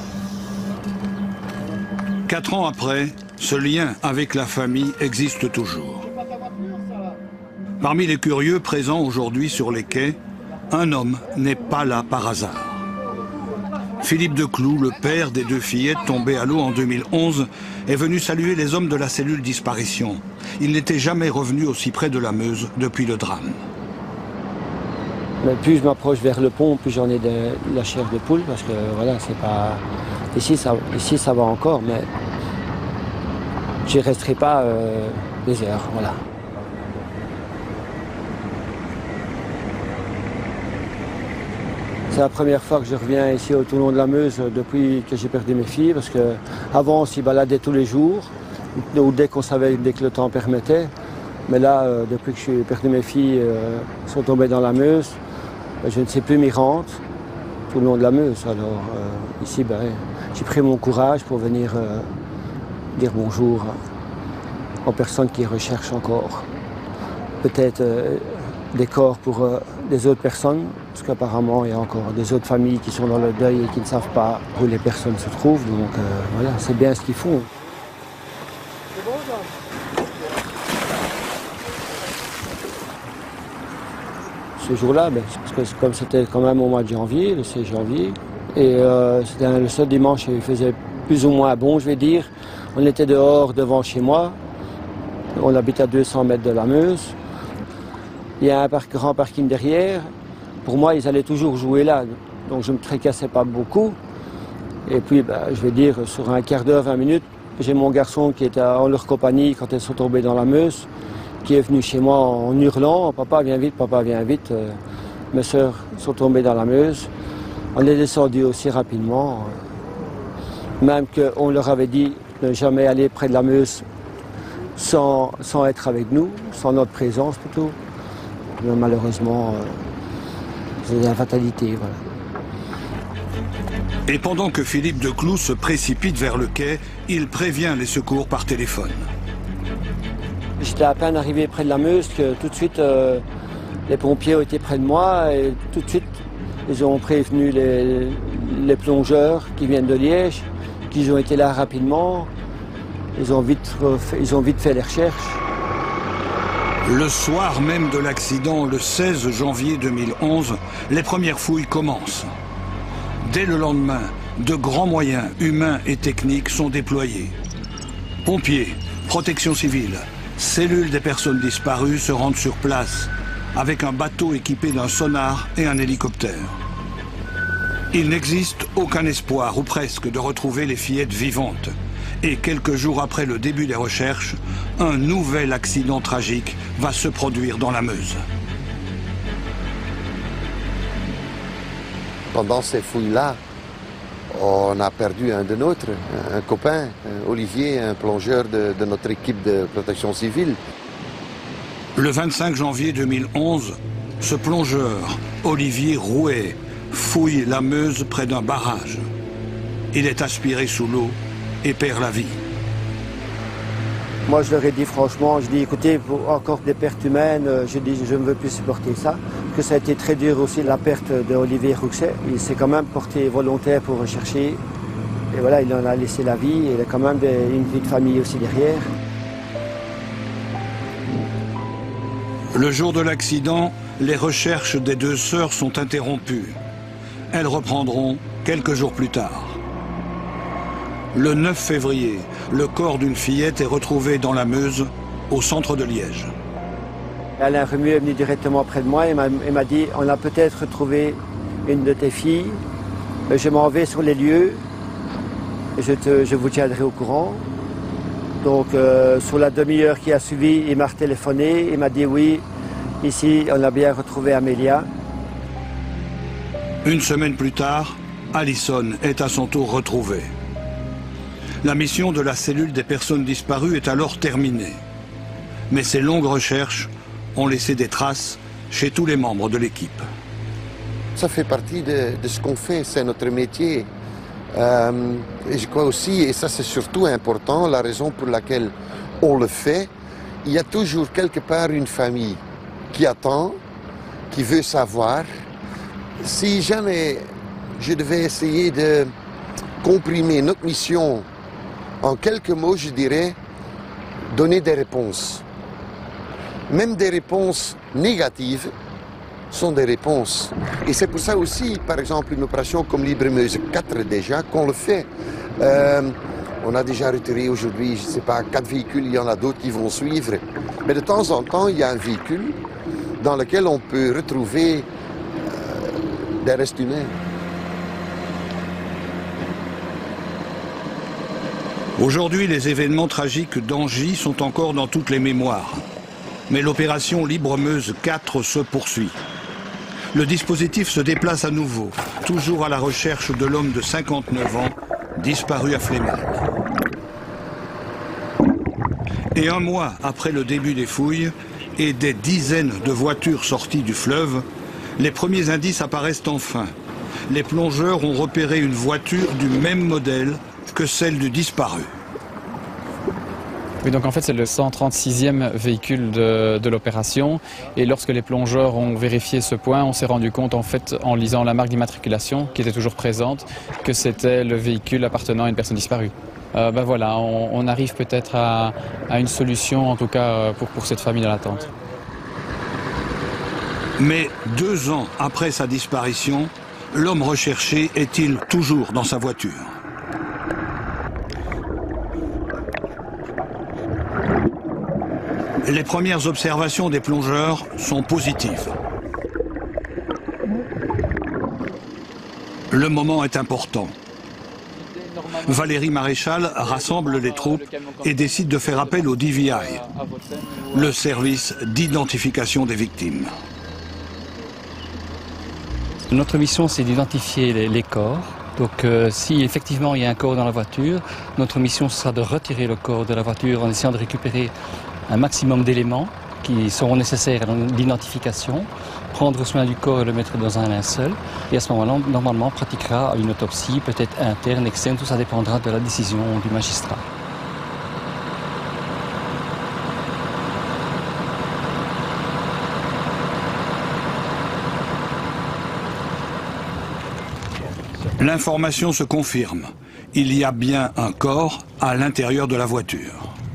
[SPEAKER 1] Quatre ans après, ce lien avec la famille existe toujours. Parmi les curieux présents aujourd'hui sur les quais, un homme n'est pas là par hasard. Philippe Decloux, le père des deux fillettes tombées à l'eau en deux mille onze, est venu saluer les hommes de la cellule disparition. Il n'était jamais revenu aussi près de la Meuse depuis le drame.
[SPEAKER 14] Mais plus je m'approche vers le pont, plus j'en ai de la chair de poule, parce que voilà, c'est pas... Ici ça, ici, ça va encore, mais je ne resterai pas euh, des heures, voilà. C'est la première fois que je reviens ici au tournant de la Meuse depuis que j'ai perdu mes filles, parce qu'avant on s'y baladait tous les jours, ou dès qu'on savait, dès que le temps permettait. Mais là, euh, depuis que j'ai perdu mes filles, euh, sont tombées dans la Meuse, je ne sais plus m'y rendre, tout le long de la Meuse. Alors euh, ici, ben, j'ai pris mon courage pour venir euh, dire bonjour aux personnes qui recherchent encore peut-être euh, des corps pour euh, des autres personnes, parce qu'apparemment il y a encore des autres familles qui sont dans le deuil et qui ne savent pas où les personnes se trouvent. Donc euh, voilà, c'est bien ce qu'ils font. Ce jour-là, ben, parce que comme c'était quand même au mois de janvier, le seize janvier, et euh, c'était le seul dimanche, il faisait plus ou moins bon, je vais dire. On était dehors devant chez moi, on habite à deux cents mètres de la Meuse. Il y a un par grand parking derrière. Pour moi, ils allaient toujours jouer là, donc je ne me tracassais pas beaucoup. Et puis, ben, je vais dire, sur un quart d'heure, vingt minutes, j'ai mon garçon qui était en leur compagnie quand elles sont tombées dans la Meuse, qui est venu chez moi en hurlant, « Papa, viens vite, papa, viens vite ». Mes sœurs sont tombées dans la Meuse. On est descendu aussi rapidement, même qu'on leur avait dit de ne jamais aller près de la Meuse sans, sans être avec nous, sans notre présence plutôt. Mais malheureusement, c'est la fatalité. Voilà.
[SPEAKER 1] Et pendant que Philippe Decloux se précipite vers le quai, il prévient les secours par téléphone.
[SPEAKER 14] J'étais à peine arrivé près de la Meuse que tout de suite, euh, les pompiers ont été près de moi et tout de suite, ils ont prévenu les, les plongeurs qui viennent de Liège, qu'ils ont été là rapidement. Ils ont vite, refait, ils ont vite fait les recherches.
[SPEAKER 1] Le soir même de l'accident, le seize janvier deux mille onze, les premières fouilles commencent. Dès le lendemain, de grands moyens humains et techniques sont déployés. Pompiers, protection civile, cellules des personnes disparues se rendent sur place, avec un bateau équipé d'un sonar et un hélicoptère. Il n'existe aucun espoir, ou presque, de retrouver les fillettes vivantes. Et quelques jours après le début des recherches, un nouvel accident tragique va se produire dans la Meuse.
[SPEAKER 2] Pendant ces fouilles-là, on a perdu un de nôtres, un copain, Olivier, un plongeur de, de notre équipe de protection civile.
[SPEAKER 1] Le vingt-cinq janvier deux mille onze, ce plongeur, Olivier Rouet, fouille la Meuse près d'un barrage. Il est aspiré sous l'eau et perd la vie.
[SPEAKER 14] Moi, je leur ai dit franchement, je dis écoutez, pour encore des pertes humaines, je dis je ne veux plus supporter ça. Parce que ça a été très dur aussi la perte d'Olivier Rouxet. Il s'est quand même porté volontaire pour rechercher. Et voilà, il en a laissé la vie. Il a quand même des, une vie de famille aussi derrière.
[SPEAKER 1] Le jour de l'accident, les recherches des deux sœurs sont interrompues. Elles reprendront quelques jours plus tard. Le neuf février, le corps d'une fillette est retrouvé dans la Meuse, au centre de Liège.
[SPEAKER 14] Alain Remu est venu directement près de moi et m'a dit « On a peut-être retrouvé une de tes filles, je m'en vais sur les lieux, je, te, je vous tiendrai au courant. » Donc euh, sur la demi-heure qui a suivi, il m'a retéléphoné, il m'a dit « Oui, ici on a bien retrouvé Amélia. »
[SPEAKER 1] Une semaine plus tard, Alison est à son tour retrouvée. La mission de la cellule des personnes disparues est alors terminée. Mais ces longues recherches ont laissé des traces chez tous les membres de l'équipe.
[SPEAKER 2] Ça fait partie de, de ce qu'on fait, c'est notre métier. Euh, et je crois aussi, et ça c'est surtout important, la raison pour laquelle on le fait, il y a toujours quelque part une famille qui attend, qui veut savoir. Si jamais je devais essayer de comprimer notre mission en quelques mots, je dirais donner des réponses. Même des réponses négatives sont des réponses. Et c'est pour ça aussi, par exemple, une opération comme Libre Meuse quatre déjà, qu'on le fait. Euh, on a déjà retiré aujourd'hui, je ne sais pas, quatre véhicules, il y en a d'autres qui vont suivre. Mais de temps en temps, il y a un véhicule dans lequel on peut retrouver euh, des restes humains.
[SPEAKER 1] Aujourd'hui, les événements tragiques d'Angy sont encore dans toutes les mémoires. Mais l'opération Libre Meuse quatre se poursuit. Le dispositif se déplace à nouveau, toujours à la recherche de l'homme de cinquante-neuf ans, disparu à Flémal. Et un mois après le début des fouilles, et des dizaines de voitures sorties du fleuve, les premiers indices apparaissent enfin. Les plongeurs ont repéré une voiture du même modèle que celle du disparu.
[SPEAKER 13] Oui, donc en fait c'est le cent trente-sixième véhicule de, de l'opération et lorsque les plongeurs ont vérifié ce point, on s'est rendu compte en fait en lisant la marque d'immatriculation qui était toujours présente que c'était le véhicule appartenant à une personne disparue. Euh, ben voilà, on, on arrive peut-être à, à une solution en tout cas pour, pour cette famille dans l'attente.
[SPEAKER 1] Mais deux ans après sa disparition, l'homme recherché est-il toujours dans sa voiture ? Les premières observations des plongeurs sont positives. Le moment est important. Valérie Maréchal rassemble les troupes et décide de faire appel au D V I, le service d'identification des victimes.
[SPEAKER 12] Notre mission, c'est d'identifier les, les corps. Donc euh, si effectivement il y a un corps dans la voiture, notre mission sera de retirer le corps de la voiture en essayant de récupérer un maximum d'éléments qui seront nécessaires à l'identification, prendre soin du corps et le mettre dans un linceul, et à ce moment-là, normalement, on pratiquera une autopsie, peut-être interne, externe, tout ça dépendra de la décision du magistrat.
[SPEAKER 1] L'information se confirme. Il y a bien un corps à l'intérieur de la voiture.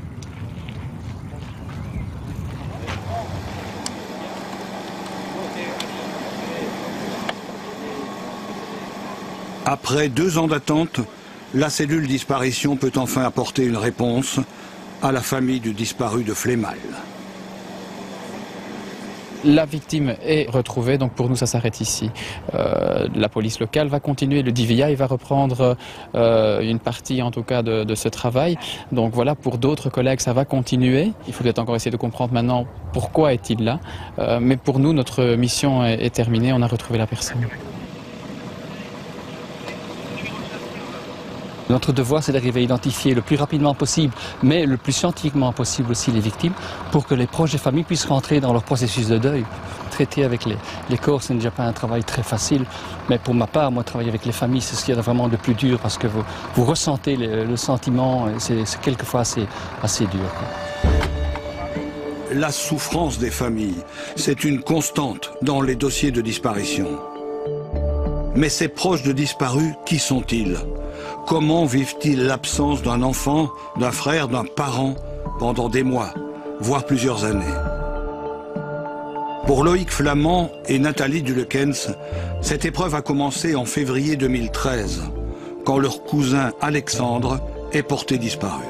[SPEAKER 1] Après deux ans d'attente, la cellule disparition peut enfin apporter une réponse à la famille du disparu de Flémal.
[SPEAKER 13] La victime est retrouvée, donc pour nous ça s'arrête ici. Euh, la police locale va continuer, le D V I va reprendre euh, une partie en tout cas de, de ce travail. Donc voilà, pour d'autres collègues ça va continuer. Il faut peut-être encore essayer de comprendre maintenant pourquoi est-il là. Euh, mais pour nous notre mission est, est terminée, on a retrouvé la personne.
[SPEAKER 12] Notre devoir, c'est d'arriver à identifier le plus rapidement possible, mais le plus scientifiquement possible aussi les victimes, pour que les proches et familles puissent rentrer dans leur processus de deuil. Traiter avec les, les corps, ce n'est déjà pas un travail très facile, mais pour ma part, moi, travailler avec les familles, c'est ce qu'il y a vraiment de plus dur, parce que vous, vous ressentez le, le sentiment, c'est quelquefois assez, assez dur, quoi.
[SPEAKER 1] La souffrance des familles, c'est une constante dans les dossiers de disparition. Mais ces proches de disparus, qui sont-ils ? Comment vivent-ils l'absence d'un enfant, d'un frère, d'un parent pendant des mois, voire plusieurs années? Pour Loïc Flamand et Nathalie Dulekens, cette épreuve a commencé en février deux mille treize, quand leur cousin Alexandre est porté disparu.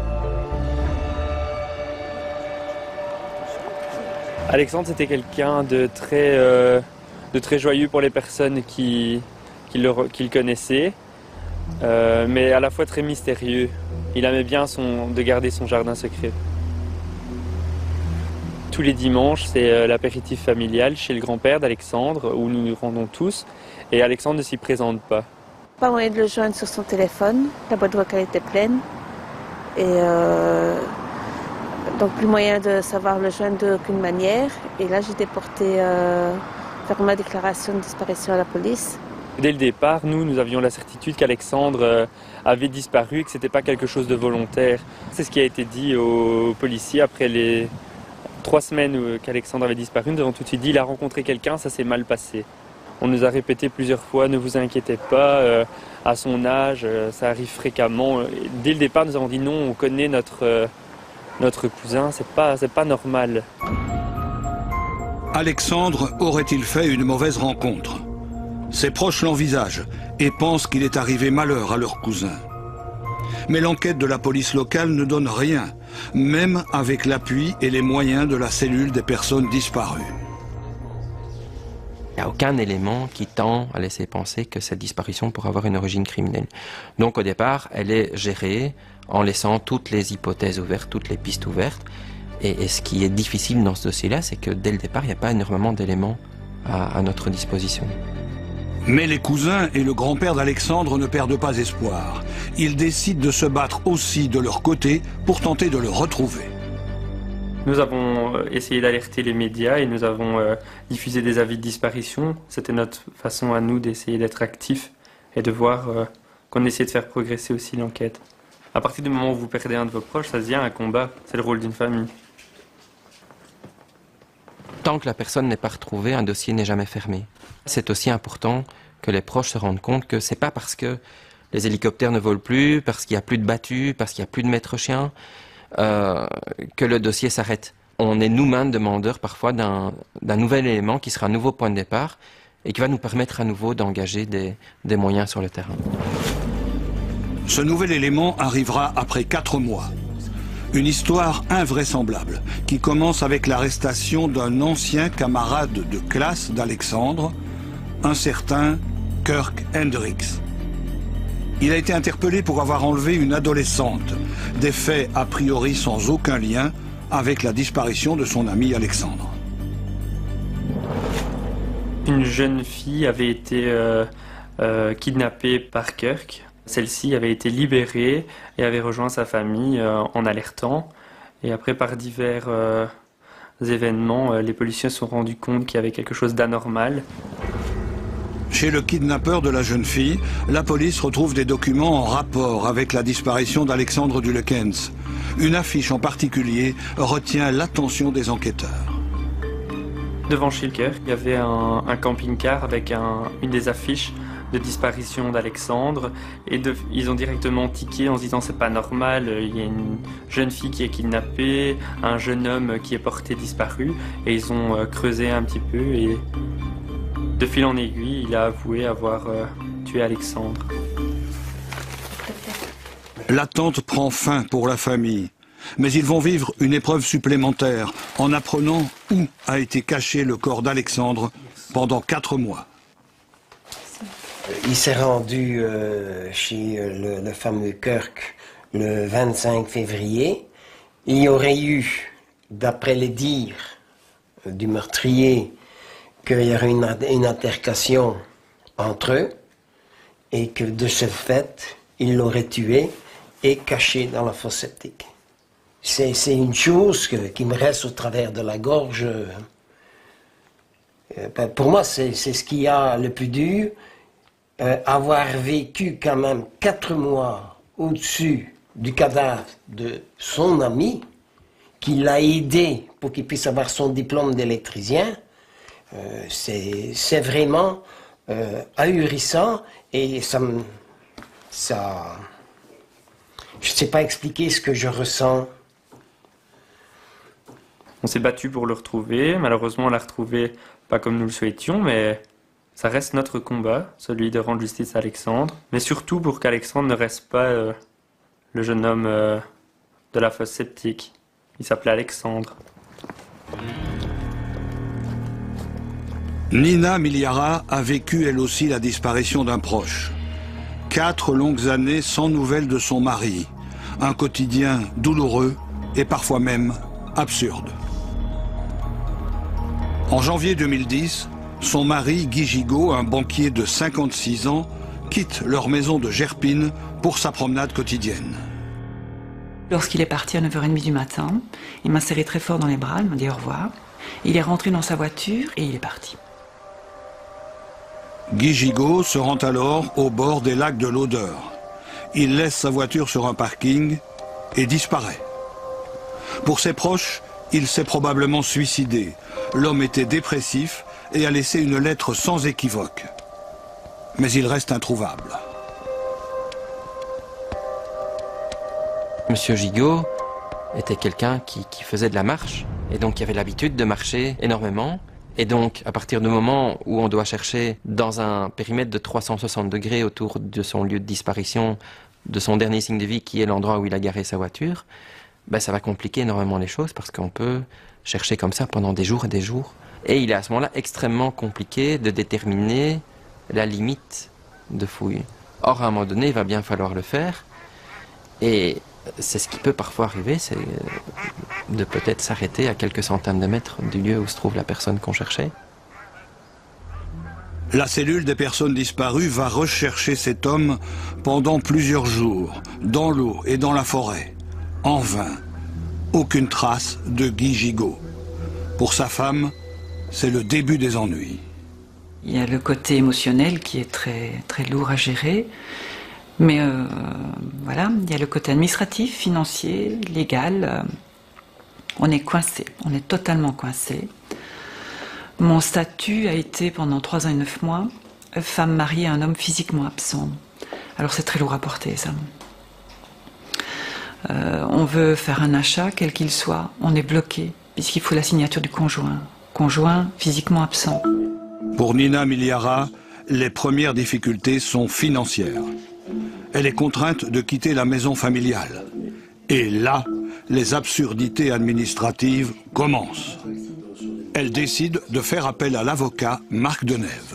[SPEAKER 15] Alexandre, c'était quelqu'un de très, euh, de très joyeux pour les personnes qui, qui, le, qui le connaissaient, euh, mais à la fois très mystérieux. Il aimait bien son, de garder son jardin secret. Tous les dimanches, c'est euh, l'apéritif familial chez le grand-père d'Alexandre, où nous nous rendons tous, et Alexandre ne s'y présente pas.
[SPEAKER 16] Pas moyen de le joindre sur son téléphone, la boîte vocale était pleine, et euh, donc plus moyen de savoir le joindre d'aucune manière. Et là, j'ai déporté euh, faire ma déclaration de disparition à la police.
[SPEAKER 15] Dès le départ, nous, nous avions la certitude qu'Alexandre euh, avait disparu et que ce n'était pas quelque chose de volontaire. C'est ce qui a été dit aux policiers après les trois semaines qu'Alexandre avait disparu. Nous avons tout de suite dit, il a rencontré quelqu'un, ça s'est mal passé. On nous a répété plusieurs fois, ne vous inquiétez pas, euh, à son âge, euh, ça arrive fréquemment. Dès le départ, nous avons dit non, on connaît notre, euh, notre cousin, c'est pas, c'est pas normal.
[SPEAKER 1] Alexandre aurait-il fait une mauvaise rencontre? Ses proches l'envisagent et pensent qu'il est arrivé malheur à leur cousin. Mais l'enquête de la police locale ne donne rien, même avec l'appui et les moyens de la cellule des personnes disparues.
[SPEAKER 10] Il n'y a aucun élément qui tend à laisser penser que cette disparition pourrait avoir une origine criminelle. Donc au départ, elle est gérée en laissant toutes les hypothèses ouvertes, toutes les pistes ouvertes. Et, et ce qui est difficile dans ce dossier-là, c'est que dès le départ, il n'y a pas énormément d'éléments à, à notre disposition.
[SPEAKER 1] Mais les cousins et le grand-père d'Alexandre ne perdent pas espoir. Ils décident de se battre aussi de leur côté pour tenter de le retrouver.
[SPEAKER 15] Nous avons essayé d'alerter les médias et nous avons euh, diffusé des avis de disparition. C'était notre façon à nous d'essayer d'être actifs et de voir euh, qu'on essayait de faire progresser aussi l'enquête. À partir du moment où vous perdez un de vos proches, ça devient un combat. C'est le rôle d'une famille.
[SPEAKER 10] Tant que la personne n'est pas retrouvée, un dossier n'est jamais fermé. C'est aussi important que les proches se rendent compte que c'est pas parce que les hélicoptères ne volent plus, parce qu'il n'y a plus de battus, parce qu'il n'y a plus de maître chien, euh, que le dossier s'arrête. On est nous-mêmes demandeurs parfois d'un d'un nouvel élément qui sera un nouveau point de départ et qui va nous permettre à nouveau d'engager des, des moyens sur le terrain.
[SPEAKER 1] Ce nouvel élément arrivera après quatre mois. Une histoire invraisemblable qui commence avec l'arrestation d'un ancien camarade de classe d'Alexandre, un certain Kirk Hendricks. Il a été interpellé pour avoir enlevé une adolescente, des faits a priori sans aucun lien avec la disparition de son ami Alexandre.
[SPEAKER 15] Une jeune fille avait été euh, euh, kidnappée par Kirk. Celle-ci avait été libérée et avait rejoint sa famille euh, en alertant. Et après, par divers euh, événements, euh, les policiers se sont rendus compte qu'il y avait quelque chose d'anormal.
[SPEAKER 1] Chez le kidnappeur de la jeune fille, la police retrouve des documents en rapport avec la disparition d'Alexandre Dulekens. Une affiche en particulier retient l'attention des enquêteurs.
[SPEAKER 15] Devant chez Kirk, il y avait un, un camping-car avec un, une des affiches de disparition d'Alexandre et de, ils ont directement tiqué en se disant c'est pas normal, il y a une jeune fille qui est kidnappée, un jeune homme qui est porté disparu et ils ont euh, creusé un petit peu et de fil en aiguille il a avoué avoir euh, tué Alexandre.
[SPEAKER 1] L'attente prend fin pour la famille, mais ils vont vivre une épreuve supplémentaire en apprenant où a été caché le corps d'Alexandre pendant quatre mois.
[SPEAKER 17] Il s'est rendu euh, chez le, le fameux Kirk le vingt-cinq février. Il y aurait eu, d'après les dires du meurtrier, qu'il y aurait une, une altercation entre eux et que de ce fait, il l'aurait tué et caché dans la fosse septique. C'est une chose que, qui me reste au travers de la gorge. Pour moi, c'est ce qui a le plus dur. Euh, avoir vécu quand même quatre mois au-dessus du cadavre de son ami, qui l'a aidé pour qu'il puisse avoir son diplôme d'électricien, euh, c'est vraiment euh, ahurissant et ça me... ça... Je ne sais pas expliquer ce que je ressens.
[SPEAKER 15] On s'est battu pour le retrouver, malheureusement on l'a retrouvé pas comme nous le souhaitions, mais... Ça reste notre combat, celui de rendre justice à Alexandre, mais surtout pour qu'Alexandre ne reste pas euh, le jeune homme euh, de la fosse septique. Il s'appelait Alexandre.
[SPEAKER 1] Nina Miliara a vécu elle aussi la disparition d'un proche. Quatre longues années sans nouvelles de son mari. Un quotidien douloureux et parfois même absurde. En janvier deux mille dix, son mari Guy Gigot, un banquier de cinquante-six ans, quitte leur maison de Gerpine pour sa promenade quotidienne.
[SPEAKER 3] Lorsqu'il est parti à neuf heures trente du matin, il m'a serré très fort dans les bras, il m'a dit au revoir. Il est rentré dans sa voiture et il est parti.
[SPEAKER 1] Guy Gigot se rend alors au bord des lacs de l'Odeur. Il laisse sa voiture sur un parking et disparaît. Pour ses proches, il s'est probablement suicidé. L'homme était dépressif et a laissé une lettre sans équivoque. Mais il reste introuvable.
[SPEAKER 10] Monsieur Gigot était quelqu'un qui, qui faisait de la marche et donc qui avait l'habitude de marcher énormément. Et donc, à partir du moment où on doit chercher dans un périmètre de trois cent soixante degrés autour de son lieu de disparition, de son dernier signe de vie qui est l'endroit où il a garé sa voiture, ben ça va compliquer énormément les choses parce qu'on peut chercher comme ça pendant des jours et des jours. Et il est à ce moment-là extrêmement compliqué de déterminer la limite de fouille. Or, à un moment donné, il va bien falloir le faire. Et c'est ce qui peut parfois arriver, c'est de peut-être s'arrêter à quelques centaines de mètres du lieu où se trouve la personne qu'on cherchait.
[SPEAKER 1] La cellule des personnes disparues va rechercher cet homme pendant plusieurs jours, dans l'eau et dans la forêt. En vain. Aucune trace de Guy Gigot. Pour sa femme, c'est le début des ennuis.
[SPEAKER 3] Il y a le côté émotionnel qui est très, très lourd à gérer. Mais euh, voilà, il y a le côté administratif, financier, légal. Euh, on est coincé, on est totalement coincé. Mon statut a été pendant trois ans et neuf mois, femme mariée à un homme physiquement absent. Alors c'est très lourd à porter ça. Euh, on veut faire un achat, quel qu'il soit, on est bloqué, puisqu'il faut la signature du conjoint. Conjoint physiquement absent.
[SPEAKER 1] Pour Nina Miliara, les premières difficultés sont financières. Elle est contrainte de quitter la maison familiale. Et là, les absurdités administratives commencent. Elle décide de faire appel à l'avocat Marc Denève.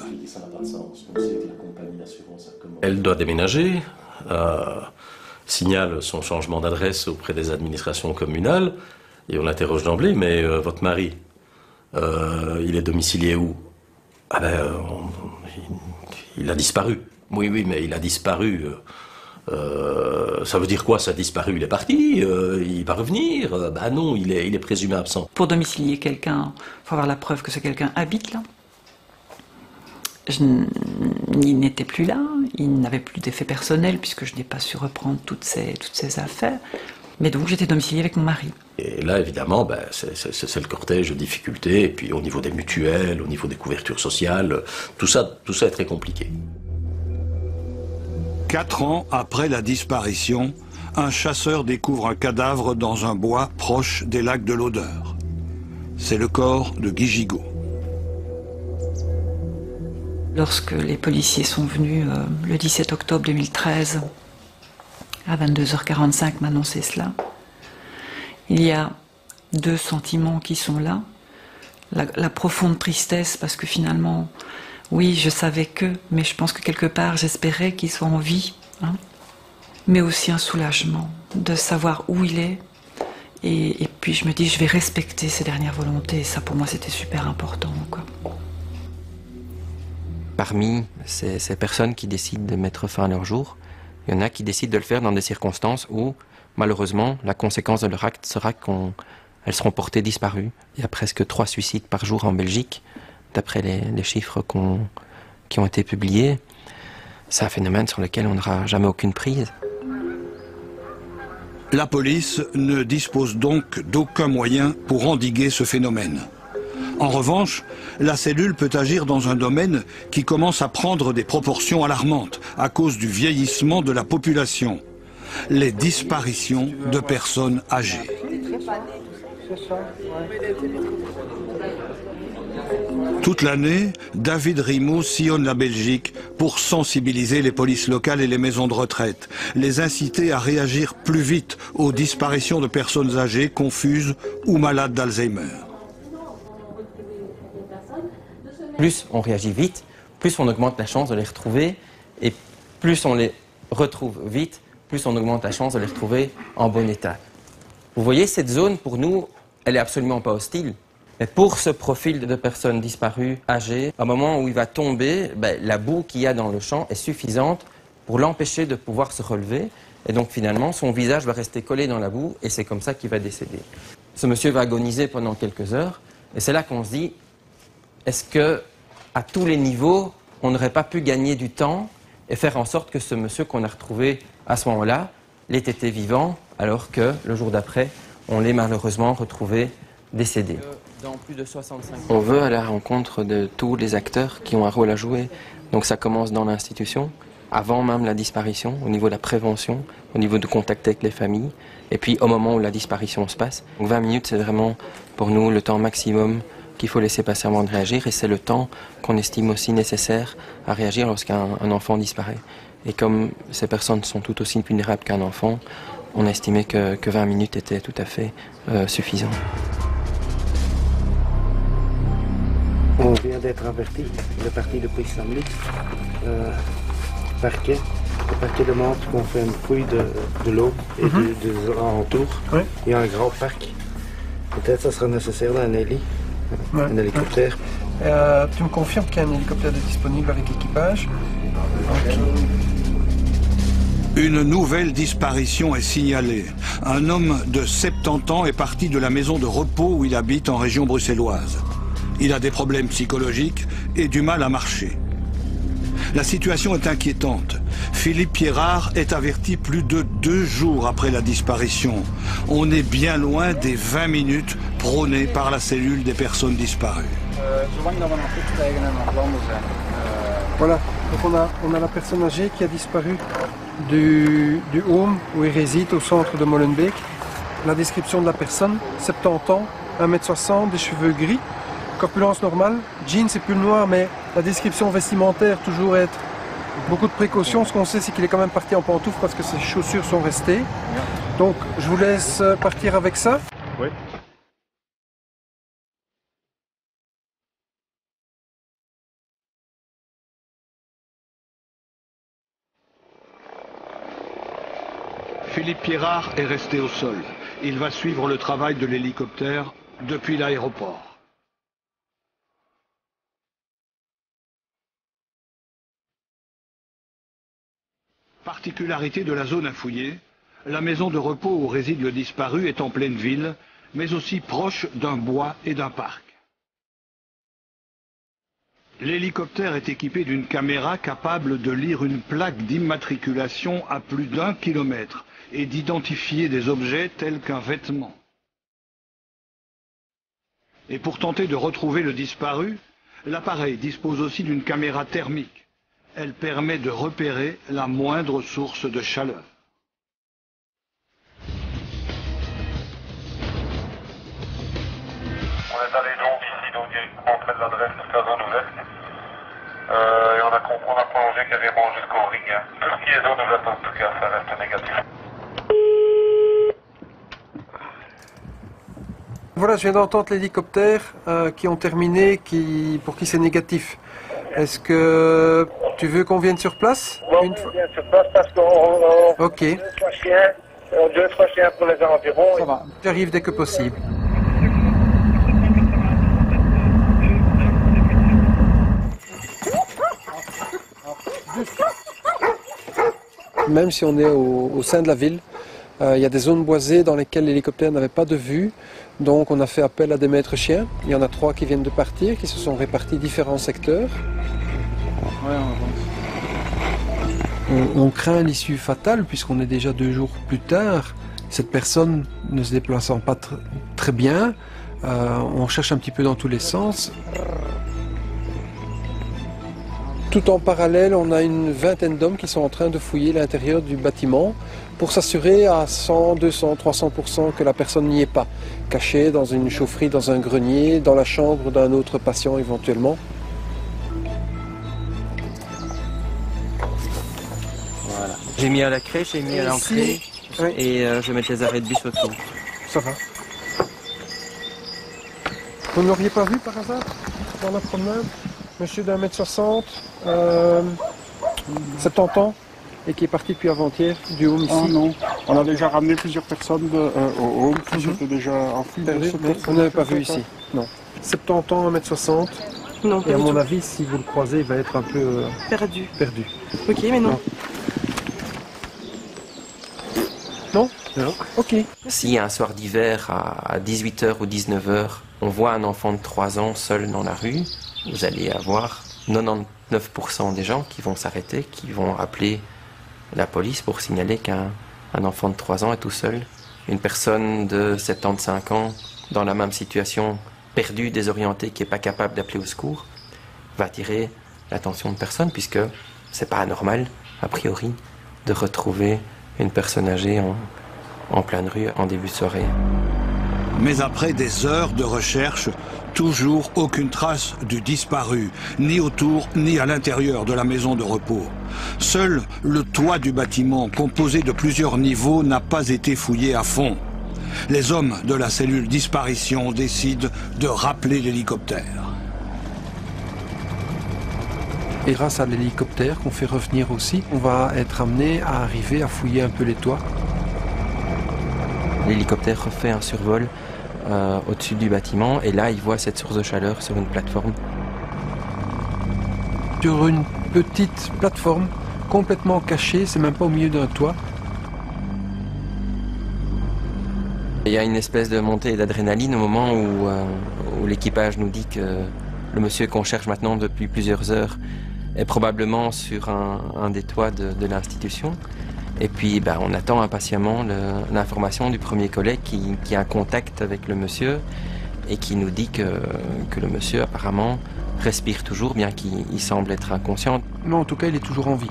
[SPEAKER 18] Elle doit déménager, euh, signale son changement d'adresse auprès des administrations communales, et on l'interroge d'emblée, mais euh, votre mari, euh, il est domicilié où? Ah ben, euh, on, il, il a disparu. Oui, oui, mais il a disparu. Euh, euh, ça veut dire quoi, ça a disparu? Il est parti, euh, il va revenir? euh, Ben non, il est, il est présumé absent.
[SPEAKER 3] Pour domicilier quelqu'un, il faut avoir la preuve que ce quelqu'un habite là. Je, il n'était plus là, il n'avait plus d'effet personnel puisque je n'ai pas su reprendre toutes ces, toutes ces affaires. Mais donc j'étais domiciliée avec mon mari.
[SPEAKER 18] Et là, évidemment, ben, c'est le cortège de difficultés, et puis au niveau des mutuelles, au niveau des couvertures sociales, tout ça, tout ça est très compliqué.
[SPEAKER 1] Quatre ans après la disparition, un chasseur découvre un cadavre dans un bois proche des lacs de l'Odeur. C'est le corps de Guy Gigot.
[SPEAKER 3] Lorsque les policiers sont venus euh, le dix-sept octobre deux mille treize, à vingt-deux heures quarante-cinq, m'annoncer cela, il y a deux sentiments qui sont là. La, la profonde tristesse, parce que finalement, oui, je savais que, mais je pense que quelque part, j'espérais qu'il soit en vie. Hein. Mais aussi un soulagement de savoir où il est. Et, et puis je me dis, je vais respecter ses dernières volontés. Et ça, pour moi, c'était super important, quoi.
[SPEAKER 10] Parmi ces, ces personnes qui décident de mettre fin à leur jour, il y en a qui décident de le faire dans des circonstances où, malheureusement, la conséquence de leur acte sera qu'elles seront portées disparues. Il y a presque trois suicides par jour en Belgique, d'après les, les chiffres qu'on, qui ont été publiés. C'est un phénomène sur lequel on n'aura jamais aucune prise.
[SPEAKER 1] La police ne dispose donc d'aucun moyen pour endiguer ce phénomène. En revanche, la cellule peut agir dans un domaine qui commence à prendre des proportions alarmantes à cause du vieillissement de la population. Les disparitions de personnes âgées. Toute l'année, David Rimou sillonne la Belgique pour sensibiliser les polices locales et les maisons de retraite, les inciter à réagir plus vite aux disparitions de personnes âgées, confuses ou malades d'Alzheimer.
[SPEAKER 10] Plus on réagit vite, plus on augmente la chance de les retrouver, et plus on les retrouve vite, plus on augmente la chance de les retrouver en bon état. Vous voyez, cette zone, pour nous, elle n'est absolument pas hostile. Mais pour ce profil de personnes disparues, âgées, au moment où il va tomber, ben, la boue qu'il y a dans le champ est suffisante pour l'empêcher de pouvoir se relever. Et donc finalement, son visage va rester collé dans la boue et c'est comme ça qu'il va décéder. Ce monsieur va agoniser pendant quelques heures et c'est là qu'on se dit, est-ce que à tous les niveaux, on n'aurait pas pu gagner du temps et faire en sorte que ce monsieur qu'on a retrouvé à ce moment-là l'ait été vivant alors que le jour d'après, on l'ait malheureusement retrouvé décédé. Dans plus de soixante-cinq... On veut à la rencontre de tous les acteurs qui ont un rôle à jouer. Donc ça commence dans l'institution, avant même la disparition, au niveau de la prévention, au niveau du contact avec les familles, et puis au moment où la disparition se passe. Donc vingt minutes, c'est vraiment pour nous le temps maximum qu'il faut laisser passer avant de réagir, et c'est le temps qu'on estime aussi nécessaire à réagir lorsqu'un un enfant disparaît. Et comme ces personnes sont tout aussi vulnérables qu'un enfant, on a estimé que, que vingt minutes était tout à fait euh, suffisant.
[SPEAKER 19] On vient d'être averti, le parti de police samedi, euh, parquet. Le parquet demande qu'on fait une fouille de, de l'eau et mm-hmm. de, des alentours. Oui. Il y a un grand parc. Peut-être ça sera nécessaire d'un héli, ouais. un hélicoptère.
[SPEAKER 4] Ouais. Euh, tu me confirmes qu'il y a un hélicoptère disponible avec équipage? Okay.
[SPEAKER 1] Une nouvelle disparition est signalée. Un homme de soixante-dix ans est parti de la maison de repos où il habite en région bruxelloise. Il a des problèmes psychologiques et du mal à marcher. La situation est inquiétante. Philippe Pierrard est averti plus de deux jours après la disparition. On est bien loin des vingt minutes prônées par la cellule des personnes disparues.
[SPEAKER 4] Voilà, donc on a, on a la personne âgée qui a disparu du, du home où il réside au centre de Molenbeek. La description de la personne, soixante-dix ans, un mètre soixante, des cheveux gris. Corpulence normale, jeans et pull noir, mais la description vestimentaire toujours être beaucoup de précautions. Ce qu'on sait, c'est qu'il est quand même parti en pantoufles parce que ses chaussures sont restées. Donc je vous laisse partir avec ça.
[SPEAKER 6] Oui.
[SPEAKER 1] Philippe Pierrard est resté au sol. Il va suivre le travail de l'hélicoptère depuis l'aéroport. Particularité de la zone à fouiller, la maison de repos où réside le disparu est en pleine ville, mais aussi proche d'un bois et d'un parc. L'hélicoptère est équipé d'une caméra capable de lire une plaque d'immatriculation à plus d'un kilomètre et d'identifier des objets tels qu'un vêtement. Et pour tenter de retrouver le disparu, l'appareil dispose aussi d'une caméra thermique. Elle permet de repérer la moindre source de chaleur.
[SPEAKER 9] On est allé donc ici, donc directement près de l'adresse de la zone ouverte. Euh, et on a, on a prolongé carrément jusqu'au ring. Hein. Tout ce qui est zone ouverte en tout cas, ça reste négatif.
[SPEAKER 4] Voilà, je viens d'entendre l'hélicoptère euh, qui ont terminé, qui, pour qui c'est négatif. Est-ce que tu veux qu'on vienne sur place?
[SPEAKER 9] Bon,
[SPEAKER 4] Une
[SPEAKER 9] on vient sur place parce qu'on
[SPEAKER 4] Ok.
[SPEAKER 9] deux, trois chiens, euh, deux, trois chiens pour les environs.
[SPEAKER 4] Ça va, j'arrive dès que possible. Même si on est au, au sein de la ville, euh, il y a des zones boisées dans lesquelles l'hélicoptère n'avait pas de vue. Donc on a fait appel à des maîtres chiens. Il y en a trois qui viennent de partir, qui se sont répartis différents secteurs. Ouais, on, on craint l'issue fatale puisqu'on est déjà deux jours plus tard. Cette personne ne se déplaçant pas tr très bien, euh, on cherche un petit peu dans tous les sens. Tout en parallèle, on a une vingtaine d'hommes qui sont en train de fouiller l'intérieur du bâtiment pour s'assurer à cent, deux cents, trois cents pour cent que la personne n'y est pas, cachée dans une chaufferie, dans un grenier, dans la chambre d'un autre patient éventuellement.
[SPEAKER 10] Voilà. J'ai mis à la crèche, j'ai mis à l'entrée oui. et euh, je vais mettre les arrêts de bus autour.
[SPEAKER 4] Ça va. Vous ne l'auriez pas vu par hasard dans la promenade? Monsieur d'un mètre soixante, euh, soixante-dix ans, et qui est parti depuis avant-hier du home ici.
[SPEAKER 20] Oh non, on a déjà ramené plusieurs personnes de, euh, au home qui s'étaient déjà enfuies.
[SPEAKER 4] Vous n'avez pas vu ici? Non. soixante-dix ans, un mètre soixante.
[SPEAKER 21] Non,
[SPEAKER 4] et à mon avis, si vous le croisez, il va être un peu euh,
[SPEAKER 21] perdu.
[SPEAKER 4] perdu.
[SPEAKER 21] Ok, mais non.
[SPEAKER 4] Non, non. Ok.
[SPEAKER 10] Si un soir d'hiver à dix-huit heures ou dix-neuf heures, on voit un enfant de trois ans seul dans la rue, vous allez avoir quatre-vingt-dix-neuf pour cent des gens qui vont s'arrêter, qui vont appeler la police pour signaler qu'un un enfant de trois ans est tout seul. Une personne de soixante-quinze ans dans la même situation, perdue, désorientée, qui n'est pas capable d'appeler au secours, va attirer l'attention de personne puisque c'est pas anormal, a priori, de retrouver une personne âgée en, en pleine rue en début de soirée.
[SPEAKER 1] Mais après des heures de recherche, toujours aucune trace du disparu, ni autour ni à l'intérieur de la maison de repos. Seul le toit du bâtiment, composé de plusieurs niveaux, n'a pas été fouillé à fond. Les hommes de la cellule disparition décident de rappeler l'hélicoptère.
[SPEAKER 4] Et grâce à l'hélicoptère qu'on fait revenir aussi, on va être amené à arriver à fouiller un peu les toits.
[SPEAKER 10] L'hélicoptère refait un survol euh, au-dessus du bâtiment et là il voit cette source de chaleur sur une plateforme.
[SPEAKER 4] Sur une petite plateforme complètement cachée, c'est même pas au milieu d'un toit.
[SPEAKER 10] Il y a une espèce de montée d'adrénaline au moment où, euh, où l'équipage nous dit que le monsieur qu'on cherche maintenant depuis plusieurs heures est probablement sur un, un des toits de, de l'institution. Et puis ben, on attend impatiemment l'information du premier collègue qui, qui a un contact avec le monsieur et qui nous dit que, que le monsieur apparemment respire toujours, bien qu'il semble être inconscient.
[SPEAKER 4] Mais en tout cas, il est toujours en vie.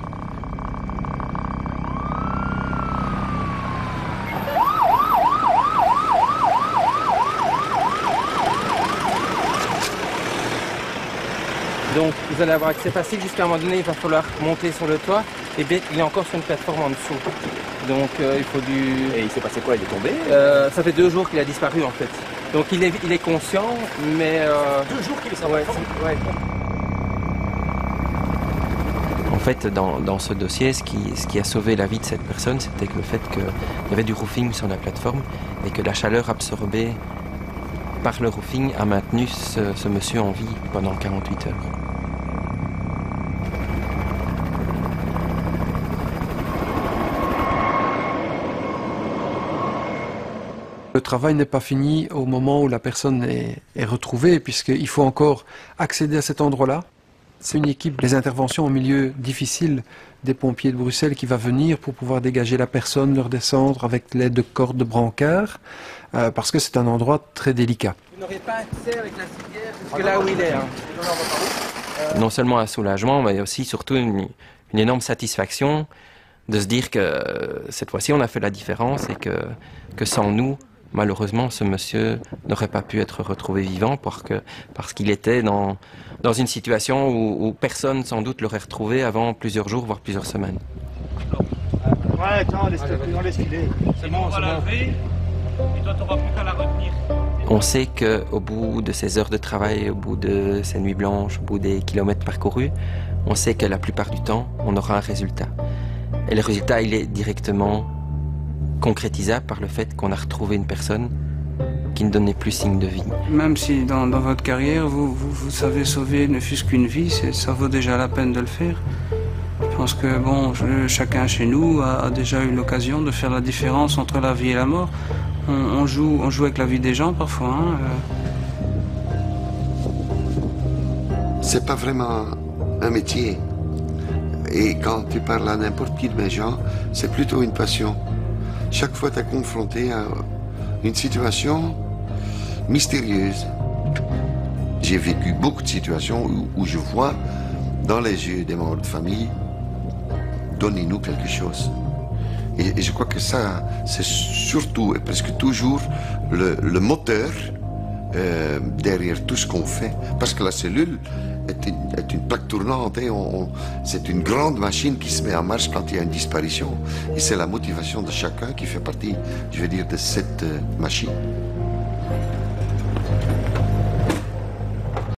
[SPEAKER 10] Donc vous allez avoir accès facile jusqu'à un moment donné, il va falloir monter sur le toit et bien il est encore sur une plateforme en dessous. Donc euh, il faut du...
[SPEAKER 8] Et il s'est passé quoi? Il est tombé
[SPEAKER 10] euh, Ça fait deux jours qu'il a disparu en fait. Donc il est, il est conscient, mais... Euh...
[SPEAKER 8] Deux jours qu'il est sur la
[SPEAKER 10] ouais,
[SPEAKER 8] plateforme
[SPEAKER 10] ouais. En fait, dans, dans ce dossier, ce qui, ce qui a sauvé la vie de cette personne, c'était que le fait qu'il y avait du roofing sur la plateforme et que la chaleur absorbée par le roofing a maintenu ce, ce monsieur en vie pendant quarante-huit heures.
[SPEAKER 4] Le travail n'est pas fini au moment où la personne est, est retrouvée, puisqu'il faut encore accéder à cet endroit-là. C'est une équipe des interventions au milieu difficile des pompiers de Bruxelles qui va venir pour pouvoir dégager la personne, le redescendre avec l'aide de cordes de brancard, euh, parce que c'est un endroit très délicat.
[SPEAKER 10] Vous n'aurez pas accès avec la civière jusque là où il est. Hein. Non seulement un soulagement, mais aussi surtout une, une énorme satisfaction de se dire que cette fois-ci on a fait la différence et que, que sans nous, malheureusement, ce monsieur n'aurait pas pu être retrouvé vivant parce que, parce qu'il était dans, dans une situation où, où personne sans doute l'aurait retrouvé avant plusieurs jours, voire plusieurs semaines.
[SPEAKER 20] Ouais, attends, on laisse filer.
[SPEAKER 9] C'est bon, on va la lever et toi, tu n'auras plus qu'à la retenir.
[SPEAKER 10] On sait qu'au bout de ces heures de travail, au bout de ces nuits blanches, au bout des kilomètres parcourus, on sait que la plupart du temps, on aura un résultat. Et le résultat, il est directement concrétisable par le fait qu'on a retrouvé une personne qui ne donnait plus signe de vie.
[SPEAKER 5] Même si dans, dans votre carrière, vous, vous, vous savez sauver ne fût-ce qu'une vie, ça vaut déjà la peine de le faire. Je pense que bon, je, chacun chez nous a, a déjà eu l'occasion de faire la différence entre la vie et la mort. On, on, joue, on joue avec la vie des gens parfois. Hein, euh.
[SPEAKER 2] C'est pas vraiment un métier. Et quand tu parles à n'importe qui de mes gens, c'est plutôt une passion. Chaque fois, tu es confronté à une situation mystérieuse. J'ai vécu beaucoup de situations où, où je vois dans les yeux des membres de famille, donnez-nous quelque chose. Et, et je crois que ça, c'est surtout et presque toujours le, le moteur euh, derrière tout ce qu'on fait. Parce que la cellule est une, est une plaque tournante, et on, on, c'est une grande machine qui se met en marche quand il y a une disparition. Et c'est la motivation de chacun qui fait partie, je veux dire, de cette euh, machine.